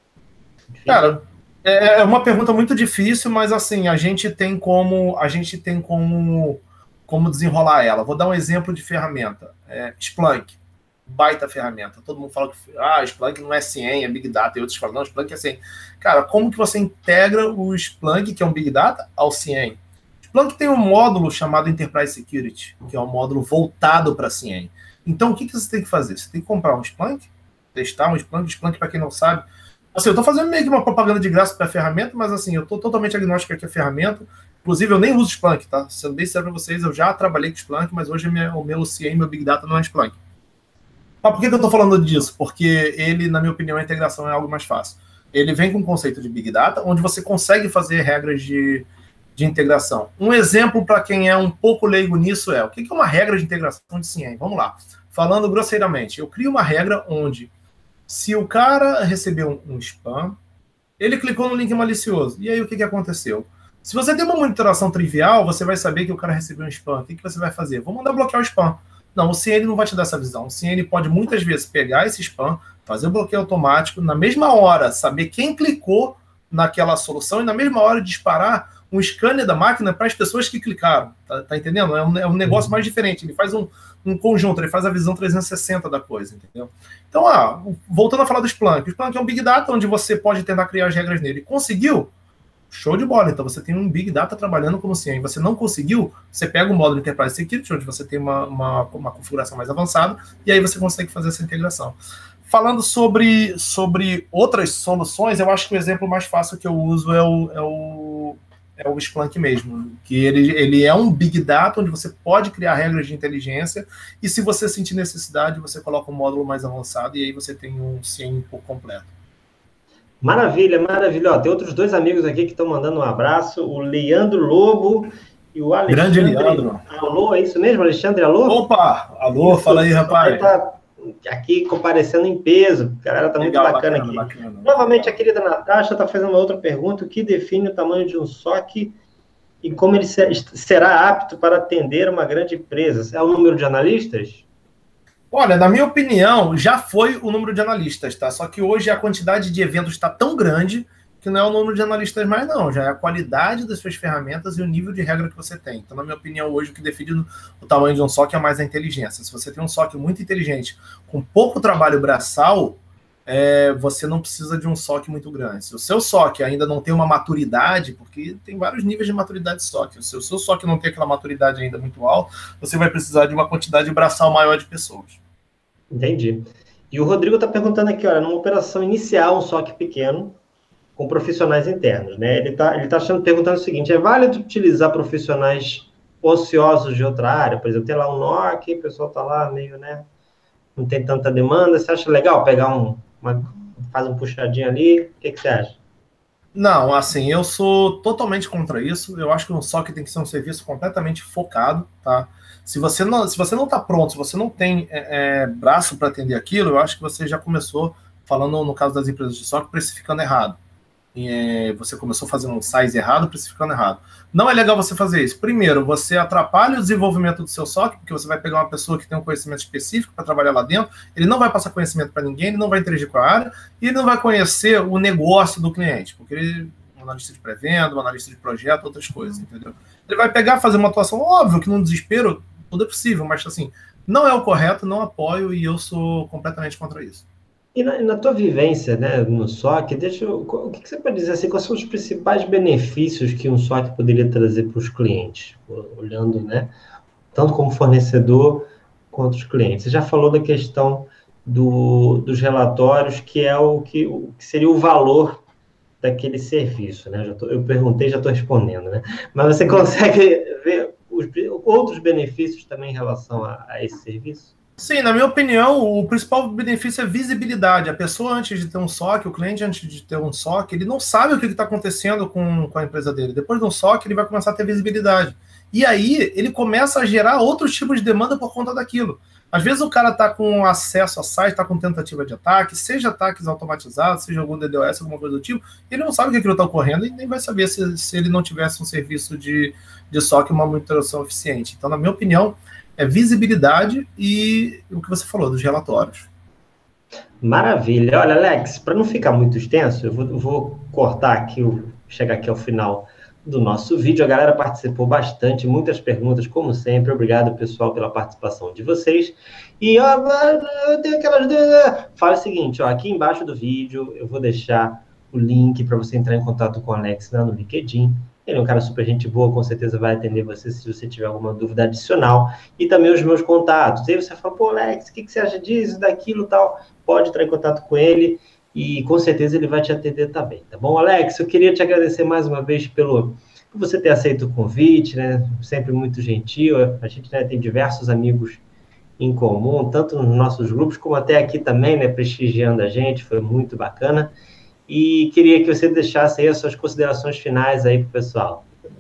Cara, é uma pergunta muito difícil, mas assim, a gente tem como a gente tem como, como desenrolar ela. Vou dar um exemplo de ferramenta. É, Splunk, baita ferramenta. Todo mundo fala que ah, Splunk não é CIEM, é Big Data, e outros falam, não, Splunk é CIEM. Cara, como que você integra o Splunk, que é um Big Data, ao CIEM? Splunk tem um módulo chamado Enterprise Security, que é um módulo voltado para CIEM. Então, o que, que você tem que fazer? Você tem que comprar um Splunk, testar um Splunk. Splunk, para quem não sabe, assim, eu estou fazendo meio que uma propaganda de graça para a ferramenta, mas assim, eu estou totalmente agnóstico aqui a ferramenta. Inclusive, eu nem uso Splunk, tá? Sendo bem sério para vocês, eu já trabalhei com Splunk, mas hoje minha, o meu CIEM, meu Big Data não é Splunk. Mas por que, que eu estou falando disso? Porque ele, na minha opinião, a integração é algo mais fácil. Ele vem com o conceito de Big Data, onde você consegue fazer regras de, de integração. Um exemplo para quem é um pouco leigo nisso é, o que é uma regra de integração de C I E M? Vamos lá. Falando grosseiramente, eu crio uma regra onde, se o cara recebeu um, um spam, ele clicou no link malicioso. E aí, o que, que aconteceu? Se você tem uma monitoração trivial, você vai saber que o cara recebeu um spam. O que, que você vai fazer? Vou mandar bloquear o spam. Não, o C I N não vai te dar essa visão. O C I N pode, muitas vezes, pegar esse spam, fazer o bloqueio automático, na mesma hora, saber quem clicou naquela solução e, na mesma hora, disparar um scanner da máquina para as pessoas que clicaram. Tá, tá entendendo? É um, é um negócio mais diferente. Ele faz um, um conjunto, ele faz a visão trezentos e sessenta da coisa, entendeu? Então, ah, voltando a falar do Splunk. O Splunk é um Big Data onde você pode tentar criar as regras nele. Conseguiu? Show de bola. Então, você tem um Big Data trabalhando como C I E M. Você não conseguiu? Você pega o módulo Enterprise Security, onde você tem uma, uma, uma configuração mais avançada, e aí você consegue fazer essa integração. Falando sobre, sobre outras soluções, eu acho que o exemplo mais fácil que eu uso é o, é o, é o Splunk mesmo, que ele, ele é um Big Data onde você pode criar regras de inteligência e, se você sentir necessidade, você coloca um módulo mais avançado e aí você tem um C I E M por completo. Maravilha, maravilha. Ó, tem outros dois amigos aqui que estão mandando um abraço, o Leandro Lobo e o Alexandre. Grande Leandro. Alô, é isso mesmo, Alexandre? Alô? Opa, alô, isso, fala aí, rapaz. Tá aqui comparecendo em peso, a galera tá Legal, muito bacana, bacana aqui. Bacana, Novamente, bacana. A querida Natasha está fazendo uma outra pergunta: o que define o tamanho de um S O C e como ele será apto para atender uma grande empresa? É o número de analistas? Olha, na minha opinião, já foi o número de analistas, tá? Só que hoje a quantidade de eventos está tão grande que não é o número de analistas mais, não. Já é a qualidade das suas ferramentas e o nível de regra que você tem. Então, na minha opinião, hoje o que define o tamanho de um S O C é mais a inteligência. Se você tem um S O C muito inteligente, com pouco trabalho braçal, é, você não precisa de um S O C muito grande. Se o seu S O C ainda não tem uma maturidade, porque tem vários níveis de maturidade de S O C, se o seu S O C não tem aquela maturidade ainda muito alta, você vai precisar de uma quantidade braçal maior de pessoas. Entendi. E o Rodrigo está perguntando aqui, olha, numa operação inicial, um S O C pequeno, com profissionais internos, né? Ele está ele tá achando, perguntando o seguinte: é válido utilizar profissionais ociosos de outra área? Por exemplo, tem lá um N O C, o pessoal está lá meio, né? Não tem tanta demanda. Você acha legal pegar um, uma, faz um puxadinho ali? O que, que você acha? Não, assim, eu sou totalmente contra isso. Eu acho que um S O C tem que ser um serviço completamente focado, tá? Se você não se você não está pronto, se você não tem é, é, braço para atender aquilo, eu acho que você já começou, falando no caso das empresas de S O C, precificando errado. E, é, você começou fazendo um size errado, precificando errado. Não é legal você fazer isso. Primeiro, você atrapalha o desenvolvimento do seu S O C, porque você vai pegar uma pessoa que tem um conhecimento específico para trabalhar lá dentro, ele não vai passar conhecimento para ninguém, ele não vai interagir com a área, e ele não vai conhecer o negócio do cliente, porque ele é um analista de pré-venda, um analista de projeto, outras coisas, entendeu? Ele vai pegar, fazer uma atuação, óbvio que no desespero tudo é possível, mas assim, não é o correto, não apoio, e eu sou completamente contra isso. E na, na tua vivência, né, no S O C, deixa eu, o que, que você pode dizer assim, quais são os principais benefícios que um S O C poderia trazer para os clientes, olhando, né, tanto como fornecedor quanto os clientes? Você já falou da questão do, dos relatórios, que é o que, o que seria o valor daquele serviço, né? Já tô, eu perguntei, já estou respondendo, né? Mas você consegue ver os outros benefícios também em relação a, a esse serviço? Sim, na minha opinião, o principal benefício é visibilidade. A pessoa, antes de ter um S O C, o cliente, antes de ter um S O C, ele não sabe o que está acontecendo com, com a empresa dele. Depois de um S O C, ele vai começar a ter visibilidade. E aí, ele começa a gerar outros tipos de demanda por conta daquilo. Às vezes, o cara está com acesso a site, está com tentativa de ataque, seja ataques automatizados, seja algum D DoS, alguma coisa do tipo, ele não sabe o que aquilo está ocorrendo e nem vai saber se, se ele não tivesse um serviço de, de S O C e uma monitoração eficiente. Então, na minha opinião, é visibilidade e o que você falou, dos relatórios. Maravilha. Olha, Alex, para não ficar muito extenso, eu vou, vou cortar aqui, chegar aqui ao final do nosso vídeo. A galera participou bastante, muitas perguntas, como sempre. Obrigado, pessoal, pela participação de vocês. E ó, eu tenho aquelas dúvidas. Fala o seguinte, ó, aqui embaixo do vídeo eu vou deixar o link para você entrar em contato com o Alex lá no LinkedIn. Ele é um cara super gente boa, com certeza vai atender você se você tiver alguma dúvida adicional. E também os meus contatos. Aí você fala, pô, Alex, o que, que você acha disso, daquilo, tal? Pode entrar em contato com ele e com certeza ele vai te atender também, tá bom? Alex, eu queria te agradecer mais uma vez pelo, por você ter aceito o convite, né? Sempre muito gentil. A gente, né, tem diversos amigos em comum, tanto nos nossos grupos, como até aqui também, né, prestigiando a gente, foi muito bacana. E queria que você deixasse aí as suas considerações finais aí para o pessoal.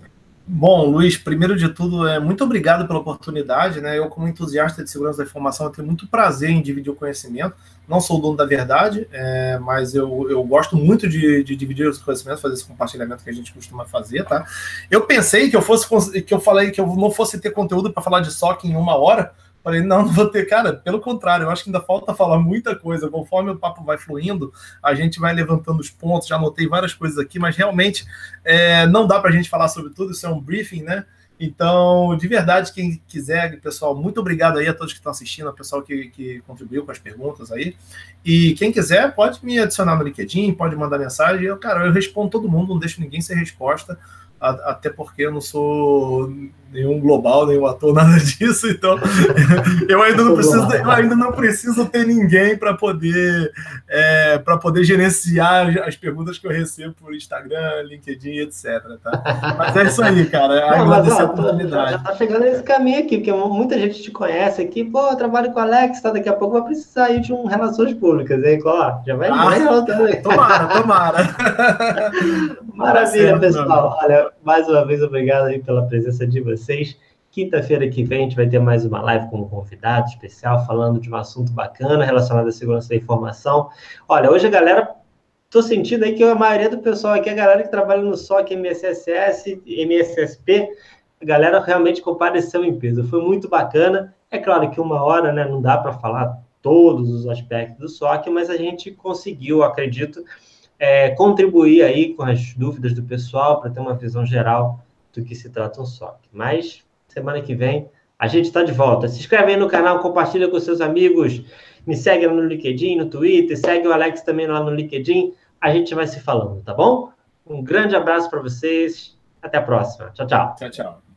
Bom, Luiz, primeiro de tudo, é muito obrigado pela oportunidade, né? Eu, como entusiasta de segurança da informação, eu tenho muito prazer em dividir o conhecimento. Não sou o dono da verdade, é, mas eu, eu gosto muito de, de dividir os conhecimentos, fazer esse compartilhamento que a gente costuma fazer, tá? Eu pensei que eu fosse, que eu falei que eu não fosse ter conteúdo para falar de S O C em uma hora. Falei, não, não vou ter, cara, pelo contrário, eu acho que ainda falta falar muita coisa. Conforme o papo vai fluindo, a gente vai levantando os pontos, já anotei várias coisas aqui, mas realmente é, não dá para a gente falar sobre tudo, isso é um briefing, né? Então, de verdade, quem quiser, pessoal, muito obrigado aí a todos que estão assistindo, ao pessoal que, que contribuiu com as perguntas aí. E quem quiser, pode me adicionar no LinkedIn, pode mandar mensagem. Eu, cara, eu respondo todo mundo, não deixo ninguém sem resposta, até porque eu não sou nenhum global, nenhum ator, nada disso, então eu ainda não preciso, eu ainda não preciso ter ninguém para poder, é, para poder gerenciar as perguntas que eu recebo por Instagram, LinkedIn, etcétera. Tá? Mas é isso aí, cara. Não, mas, ó, a oportunidade. Já tá chegando nesse caminho aqui, porque muita gente te conhece aqui, pô, eu trabalho com o Alex, tá? Daqui a pouco vai precisar aí de um Relações Públicas, hein? Ó, já vai ah, tomara, tomara. Maravilha, pessoal. Olha, mais uma vez, obrigado aí pela presença de vocês. Quinta-feira que vem a gente vai ter mais uma live com um convidado especial, falando de um assunto bacana relacionado à segurança da informação. Olha, hoje a galera, tô sentindo aí que a maioria do pessoal aqui, a galera que trabalha no S O C, M S S S, M S S P, a galera realmente compareceu em peso. Foi muito bacana. É claro que uma hora, né, não dá para falar todos os aspectos do S O C, mas a gente conseguiu, acredito, É, contribuir aí com as dúvidas do pessoal para ter uma visão geral do que se trata um S O C. Mas, semana que vem, a gente está de volta. Se inscreve aí no canal, compartilha com seus amigos, me segue lá no LinkedIn, no Twitter, segue o Alex também lá no LinkedIn, a gente vai se falando, tá bom? Um grande abraço para vocês, até a próxima. Tchau, tchau. Tchau, tchau.